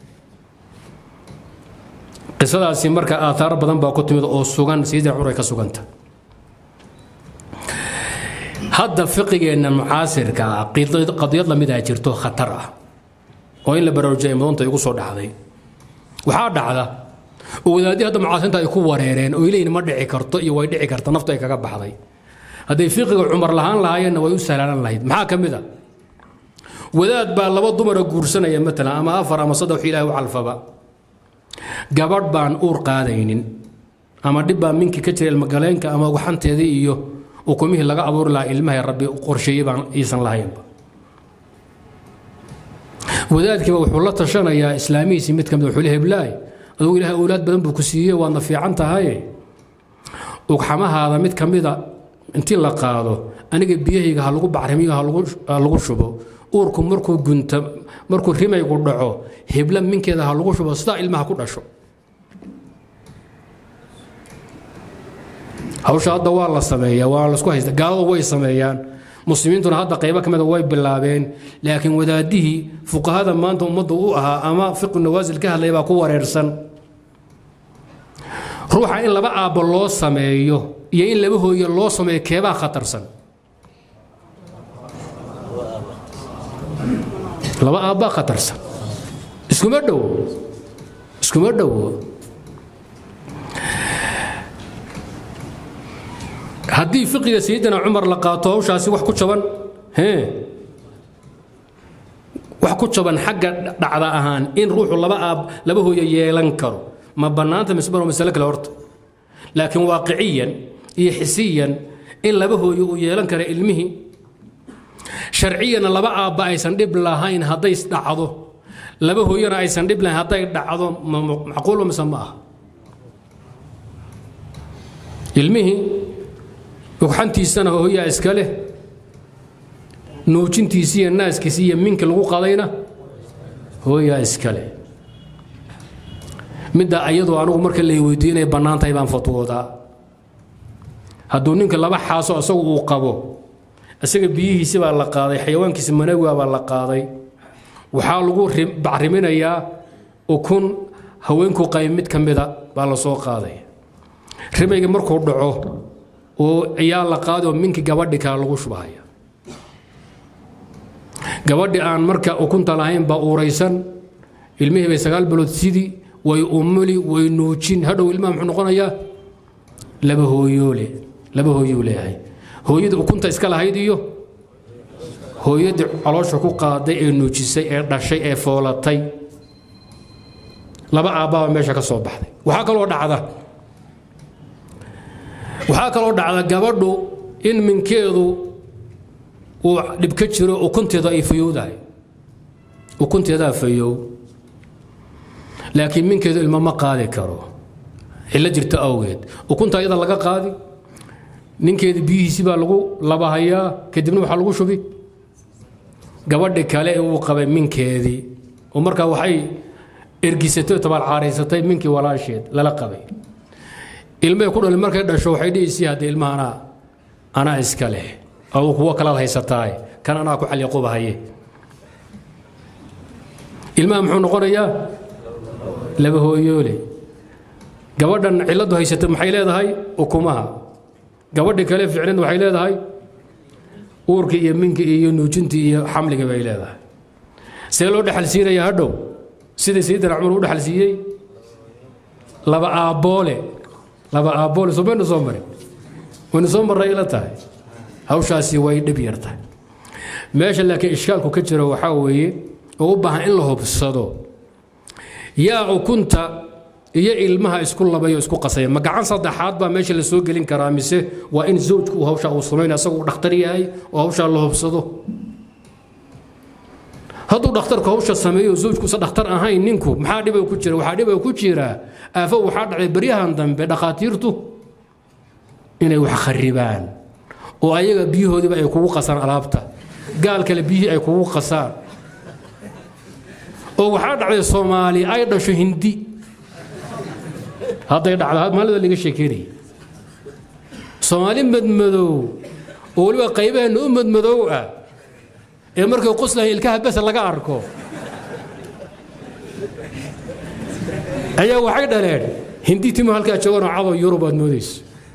قصة سيمركا آثار بدن باكوت من أوسوغان سيدنا عمر كسوغانتا هذا فقه إن المعاصر كقضية قضية لم يدايرتو خطرة وإن لبرجع مدن تيجو صود هذا وحاد هذا وإذا دي هذا معاصر تا يكون وريرين ويلين ما دعي كرتو يويدعي كرتو نفط يكجب هذا هذا فقه عمر لهان لهاين ويسهلان لهيد maxaa kamida wadaad baa laba dumar guursanaya matala ama afar ama saddex ilaahay u calfaba gabadh baan uur qaadaynin ama dib baa minki ka jiray ilmagaleenka ama waxanteedii iyo ukumihii laga abuur lahaa ilmaha rabbi qorsheeyay baan iisan lahaynba wadaadkiiba wuxuu la tashanayaa islaamiisi mid kamid wuxuu leeyahay bilaay adoo ilaahay awlaad badan buu ku siiyay waana fiican tahay ugxamahaada mid kamida intii la qaado aniga biyahayga ha lagu bacrimiyo ha lagu shubo uurku markuu gunta markuu rimaygu dhaco hebla minkeeda ha lagu shubo sida ilmaha ku dhasho hawsha hadda waa la sameeyaa waa la isku haysta gaaladu way sameeyaan muslimiintuna hadda qaybo kamid way bilaabeen laakiin wadaadihii fuqahada maanta ummadda u ahaa ama fiqh nawaasil ka hadlay baa ku wareersan ruuxa in laba aabbo loo sameeyo iyo in laba hooyo loo sameeyo keebaa khatarsan laba aabba khatarsan iskuma dhow iskuma dhow haddii fiqiga sayidina cumar la qaato hawshaasi wax ku jaban hee wax ku jaban xagga dhacda ahaan in ruuxu laba aab laba hooyo yeelan karo ma bannaanta misbar mas'ala kale horta laakiin waaqiciyan iyo xisiyan in laba hooyo uu yeelan karo ilmihi sharciyan laba aabba aysan dhib lahayn hadday dhacdo laba hooyana aysan dhib lahayn hadday dhacdo macquul ma sama ilmihi وحنتيسنا هي إسكاله نوجنتيسية الناس كسية منك لغو قضينا هي إسكاله مدة أيضا أنا عمرك اللي يودينا بنان تايبان فطوة دا هدونين كلا بحاسو أسوق وقبو أسيق بيه سبع لقاضي حيوان كسم منوى باللقاضي وحالقو بعرمنا يا وكون هوينكو قيمت كم بدا بالسوق قاضي رمي مركو دعو oo ayaa la qaado minki gabadhi ka lagu shubaya gabadhi aan marka ukunta lahayn ba uuraysan ilmihi bay sagaal bilood sidii way umuli way nuujin hadhow ilmaha muxuu noqonayaa laba hooyoole laba hooyoole ay hooyada ukunta iska lahayd iyo hooyada caloosha ku qaaday ee nuujisay ee dhashay ee foolatay laba aabba meesha ka soo baxday waxa kale oo dhacda waxaa kaloo dhacda gabadhu in minkeedu uu dhib ka jiro ukunteeda ay fayowdahay ukunteeda fayow laakiin minkeedu ilma ma qaadi karo illa jirta awgeed ukunta iyada laga qaadi ninkeeda biyihiisi baa lagu labahayaa kadibna waxa lagu shubi gabadha kale ee uu qabay minkeedii oo markaa waxay ergisatay tabaal caareysatay minkii walaasheed lala qabay ilmaha ku dhal markay dhasho waxay dhiisii hadii ilmaha ana iska leh oo kuwa kala haysataay kan ana ku xal yaqubahaye ilmaha muxuu noqonayaa laba hooyoole gabadhan ciladu haysatay maxay leedahay ukumaha gabadha kale ficilin waxay leedahay uurka iyo minka iyo nuujinta iyo xamliga bay leedahay see loo dhaxal siinaya hadhow sida sayidina cumar u dhaxal siiyay laba aaboole laba aaboole soobeen soo maray wana soo maray ila tahay hawshaasi way dhib yartahay meesha laakiin ishkaalku ka jiro waxa weeye oo u baahan in la hubsado yaa ukunta iyo ilmaha isku labayo isku qasay ma gacan saddexaad baa meesha la soo gelin karaa mise waa in zawjku uu hawsha uu sameeyo asagoo dhakhtar yahay oo hawsha la hubsado hadduu dhakhtarku hawsha sameeyo zawjku sa dhakhtar ahayn ninku maxaa dhib ku jira waxa dhib ku jira afa waxa dhacay bariyahan dambe dhaqaatiirtu inay wax kharibaan oo ayaga biyahoodiba ay kugu qasaan alaabta gaal kale biyi ay kugu qasaan oo waxa dhacay Soomaali ay dhasho Hindi hadday dhacdo maalada laga sheekeeyay Soomaali madmadow oo waliba qaybahan u madmadow ah ee markay qoslahay ilkaha bas laga arko ayaa waxay dhaleen Hindi timo halka joogan cado Yurub aad moodayso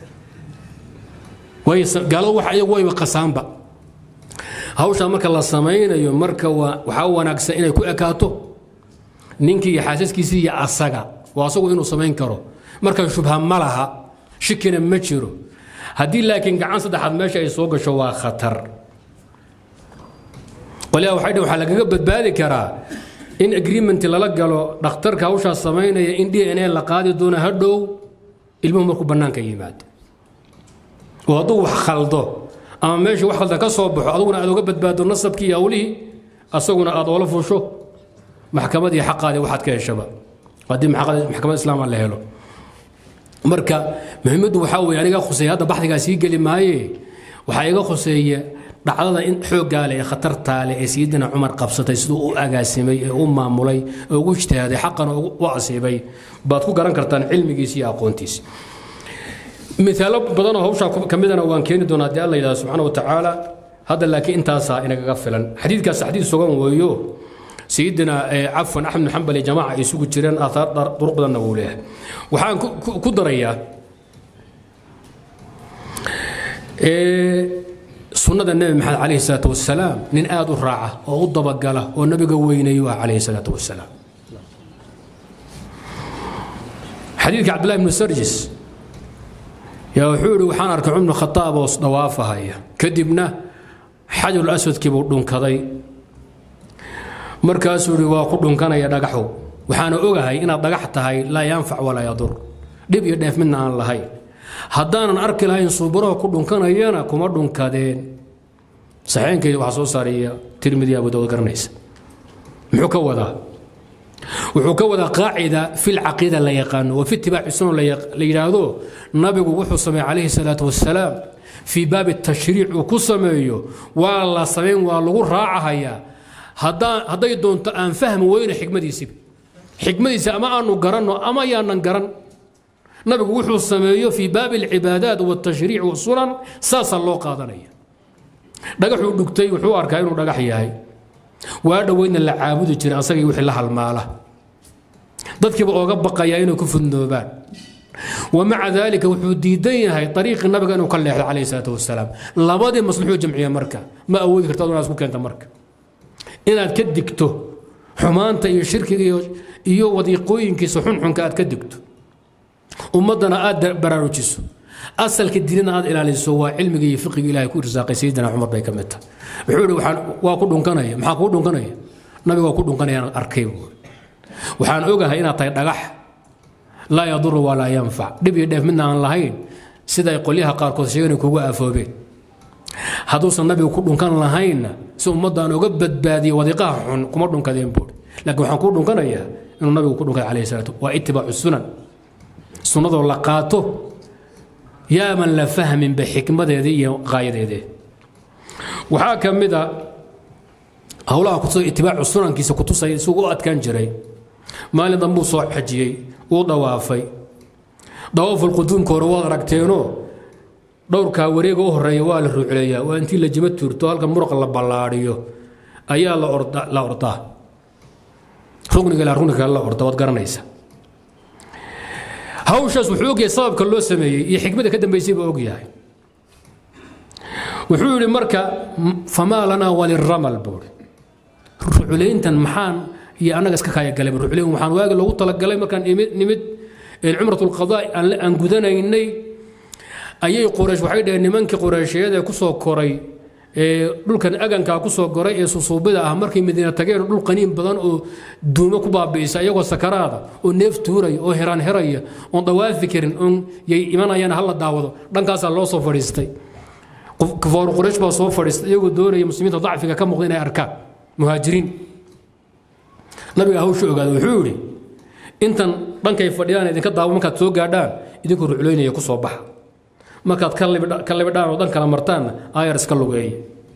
way galo wax ayagu way qasaanba hawsha marka la sameeynayo marka waxa wanaagsan inay ku ekaato ninkii xaasaskiisa iyo asaga waa asagu inuu sameyn karo marka shubha malaha shikina ma jiro hadii laakiin gacan saddexaad meesha ay soo gasho waa khatar qoliya waxay waxa laga badbaadi karaa in agreement lala galo dhakhtarka hawsha sameynaya in D N A la qaadi doona hadhow ilmuhu markuu banaanka yimaado oo haduu wax khaldo ama meesha wax khaldan ka soo baxo aduguna aad uga badbaado nasabkii awlihi asaguna aad wala fuusho maxkamadii xaqaadii waxaad ka heshaba hadii maxkamadda islaamka la helo marka muhiimadu waxa weeye aniga khusay hadda baxdiga sii gali maaye waxa iga khuseeya dhacdada in xoogaale ee khatarta leh ee sayidina Umar qabsatay sidoo uu agaasimay ee uu maamulay oo ugu ijtihaaday xaqana u asiibay baad ku garan kartaan cilmigiisa iyo aqoontiisa مثال بدن هوشا كمدنا وان كيني دونا دي الله سبحانه وتعالى هذا لكن انت سا انك غفلن حديث كاس حديث سوغان ويو سيدنا عفوا احمد بن حنبل يا جماعه يسوق جيران اثار طرق بدن وله waxaan ku darayaa ee sunnada nabi maxamed alayhi salatu wasalaam nin aad u raaca oo u dabagala oo nabiga weynayo alayhi salatu wasalaam xadiidka abdullah ibn sarjis يا وحوري وحان أركع عمر خطاب وصدوافها هي كدبنا حجر الأسود كيبو دون كذي مركز رواق دون كان يدقحو وحان أوجا هاي إن دقحت هاي لا ينفع ولا يضر دب يدف منا عن الله هاي هدانا أركل هاي صبره كلهم كان يانا كمر دون كذين صحيح كي وحصوص صارية ترمذي أبو داود قرنيس محكو ذا وحكوا قاعدة في العقيدة لا يقان وفي اتباع السنة لا يرادو النبي وحو سمع عليه الصلاة والسلام في باب التشريع وكسميه والله سمين والله راعها يا هذا هذا يدون أن فهم وين حكمة يسيب حكمة يسيب أما أنه قرن أما يانا قرن النبي وحو سميه في باب العبادات والتشريع والسنن ساس الله قادنيا دقحوا دكتي وحو أركاين ودقحي هاي وهذا وين اللي عابد جرى أصلي وحي الله المالة ضدك بقى بقى إنه كف النوبان ومع ذلك وحديدين هاي طريق النبي أنه قال عليه الصلاة والسلام لابد مصلحة جمعية مركة ما أول ذكر تقول ناس ممكن تمركة إن أتكدكته حمان تي الشركة يو وضيقوين كيسحون حنكات كدكته ومضنا آد براروجسو أصل كدينا هذا إلى السوا علم جي فقه إلى يكون رزاق سيدنا عمر بن كمتة وحول وحن وكلهم كانوا مع كلهم كانوا نبي وكلهم كانوا أركيو وحن أوجا هنا طيب نجح لا يضر ولا ينفع نبي يدف منا عن لهين سيدا يقول لها قاركو شيء كوجا أفوبي هذوس النبي وكلهم كانوا لهين ثم مضى أن وجبت بادي وذقاه كمرهم كذين بول لكن وحن كلهم كانوا إياه إنه النبي وكلهم كان عليه الصلاة واتباع السنن السنة لقاته يا من لا فهم بحكمة ذي غاية ذي وحاكم مدى هؤلاء كتب اتباع السنن كيس كتب سوقات كان جري ما لضمو صاح حجي وضوافي ضواف القدوم كوروات ركتينو دور كاوريغو هريوال الرعليا وانتي اللي جمت تورتو هلك مرق الله بلاريو ايا لا ارضا لا ارضا رغني لا رغني لا ارضا واد غرانيسا هوشاس وحوقي صابك لو سميي iyo xikmada ka dambeysay baa og yahay wuxuu yiri marka fama lana wal ramal bur ruuleyntan maxaan iyo anaga iska kaya galay ruuleyn waxaan waaga lagu tala galay markaan nimid umratul qadaa aan gudanaynay ayay quraash waxay dhaheen nimankii quraashiyada ku soo koray ee dhulkan aganka ku soo goray ee susuubada ah markii Madiina tageen dhul qaniin badan oo duumo ku baabiisay ayagoo sakaraada oo neef tuuray oo hiraan hiraya oo dawaaf fikirin oo yay imanayaan hal daawado dhankaas loo soo fariistay كفار قريش بصوف فرست يجوا دور المسلمين ضعف كم مقدين أركان مهاجرين نبي أهو شو قال وحوري أنت بنك يفديان إذا كنت داوم كنت سوق قدام إذا كنت رعلين يقصوا بح ما كنت كلم كلم دان ودان كلام مرتان آيرس كلو جاي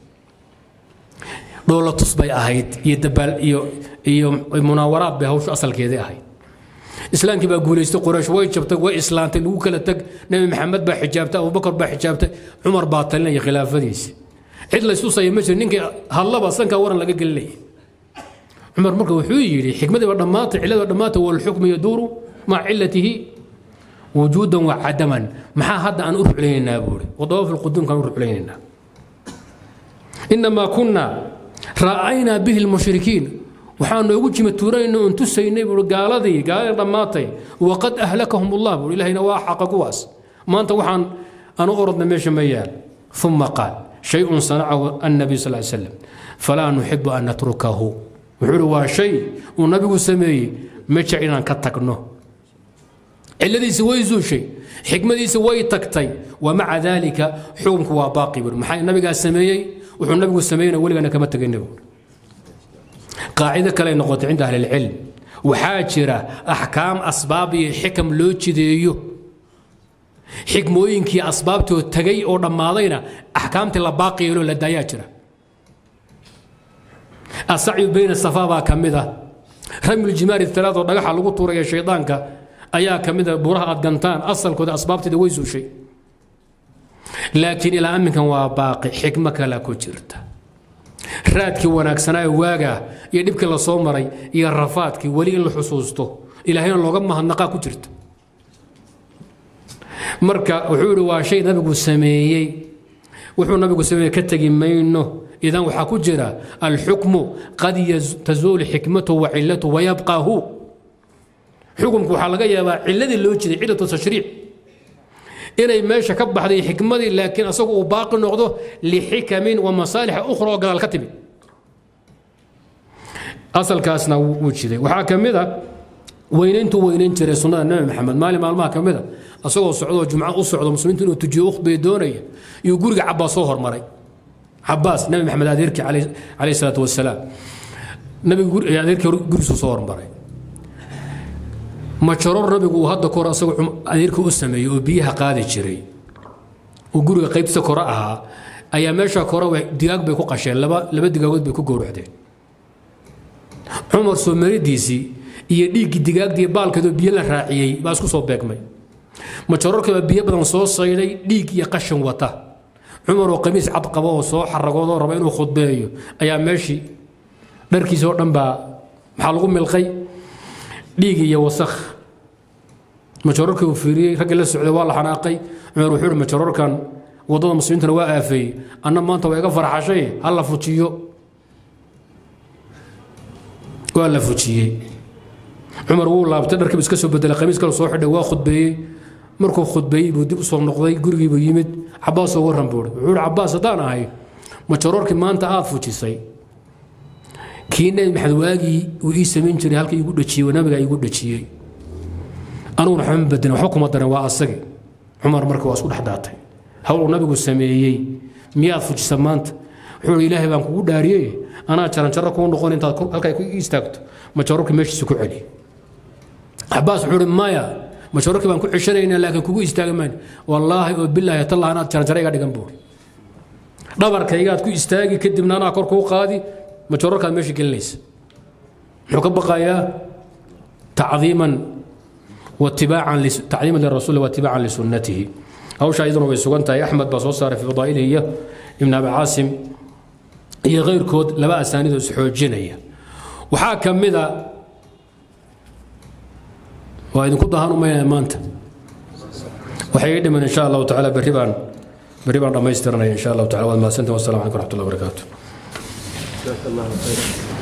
دولة تصبي أهيد يدبل يو يو مناورات بهاو شو أصل كذا أهيد إسلام كي بقول يستو قريش وين شبتك وإسلام تلوكل تك نبي محمد بحجابته أبو بكر بحجابته عمر باطلنا يا خلاف فديس عدل يسوس يمشي نينك هلا بسنك ورن لقى قال لي عمر مركب وحوي حكمة ودمات علة ودمات والحكم يدور مع علته وجودا وعدما مع هذا أن أروح علينا بوري وضواف القدوم كان أروح علينا إنما كنا رأينا به المشركين وحان يقول متورين انه انتو سيني قالدي قال ضماتي وقد اهلكهم الله الهي نواحق قواس ما انت وحان انا اردنا ميش ميال ثم قال شيء صنعه النبي صلى الله عليه وسلم فلا نحب ان نتركه وحلو شيء والنبي سمي مشعنا كتكنه الذي سوي زو شيء حكمه سوي تكتي ومع ذلك حكمك وباقي محي النبي قال سمي وحو النبي سمينا ولي انا كما تجنبه قاعدة كلا نقطة عند أهل العلم وحاجرة أحكام أسباب حكم لوتشديو حكموين كي أسبابته تجي أو رماضينا أحكام تلا باقي له للدياجرة السعي بين الصفا كمذا رمي الجمار الثلاثة ودقح على قطور يا شيطانك أيا كمذا براءة قنطان أصل كذا أسباب تدويزو شيء laakiin ilaa aminkan waa baaqi xikmo kale ku jirta raadkii wanaagsanaa waaga iyo dhibkii la soo maray iyo rafaadkii wali in la xusuusto ilaahayna looga mahadnaqa ku jirta marka wuxuu yiri waa shay nabigu sameeyay wuxuu nabigu sameeyay ka tagi mayno idan waxa ku jira al hukmu qad tazul hikmatu wa illatu wa yabqa hu xukumku waxa laga yaabaa cilladii loo jeeday cilatu tashriic inay meesha ka baxday xikmadii laakiin asagu uu baaqi noqdo li hikamin wa masalih ukhra oo gadaal ka timid asalkaasna wuu jiray waxa kamida weynayntu weynayn jiray sunnada nabi maxamed maalin maalmaha kamida asagoo socdo jumca u socdo muslimiintu inuu tujiyo ukhbay doonaya iyo guriga Cabbaas soo hormaray Cabbaas nabi maxamed adeerki alayhi salatu wasalaam nabi guriga adeerki guriga soo hormaray ma jaror nabigu hadda koor asagoo adeerki u sameeyay oo biyaha qaadi jiray oo guriga qaybta koor ahaa ayaa meesha koor way digaag bay ku qasheen laba laba digaagood bay ku gowracdeen Umar soo maridiisi iyo dhiig digaagdii baalkeedu biyo la raaciyay baa isku soo beegmay ma jarorka biyo badan soo sayday dhiig iyo qashin wata Umar oo qamiis cad qabo oo soo xaragoodo raba inuu khudbeeyo ayaa meeshii dharkiisa oo dhan baa maxaa lagu milqay dhiig iyo wasakh ma jarorka uu fiiriyay rag la socday waa la xanaaqay Umar wuxuu ma jarorkan wadada muslimiinta waa aafay anna maanta way iga farxashay hal la fujiyo waa la fujiyay Umar wuu laabtay dharkii iska soo bedelay qamiis kale soo xidhay waa khudbeeyay markuu khudbeeyay buu dib u soo noqday gurigii buu yimid Cabbaas oo waran buu wuxuu Cabbaas hadaan ahay ma jarorkii maanta aad fujisay kiinay maxad waagi uu ii sameyn jiray halkii igu dhajiyay nabiga igu dhajiyay anuu raxman badan waxa kuma daran waa asagi Umar markii waa isku dhaxdaatay hawl nabigu sameeyay miyaad fujisa maanta wuxuu Ilaahay baan kugu dhaariyay ana jaran jarro ku noqon inta halkay ku istaagto ma jarorkii meeshiisa ku celi Cabbaas wuxuu maya ma jarorkii baan ku xishanayna laakiin kugu istaagamaan wallaahi oo billaahi tallah ana jaran jarayga dhigan buu dhabarkayga ku istaagi kadibna ana kor ku qaadi ma jarorka meeshii gelinaysa wuxuu ka baqayaa ta'ziiman wa ittiba'an li ta'ziiman li rasuul wa ittiba'an li sunnatihi aw shaydun way sugantahay Ahmad baa soo saaray fi fadaa'ilihi ibn Abi Aasim iyo غيركود لبا اسانيد xoojinaya waxa kamida waa idin ku dahan uma maanta waxay dhiman insha Allah ta'ala bariban bariban dhameystirnay insha Allah ta'ala wa ma santa wa salaamu alaykum wa rahmatullahi wa barakatuh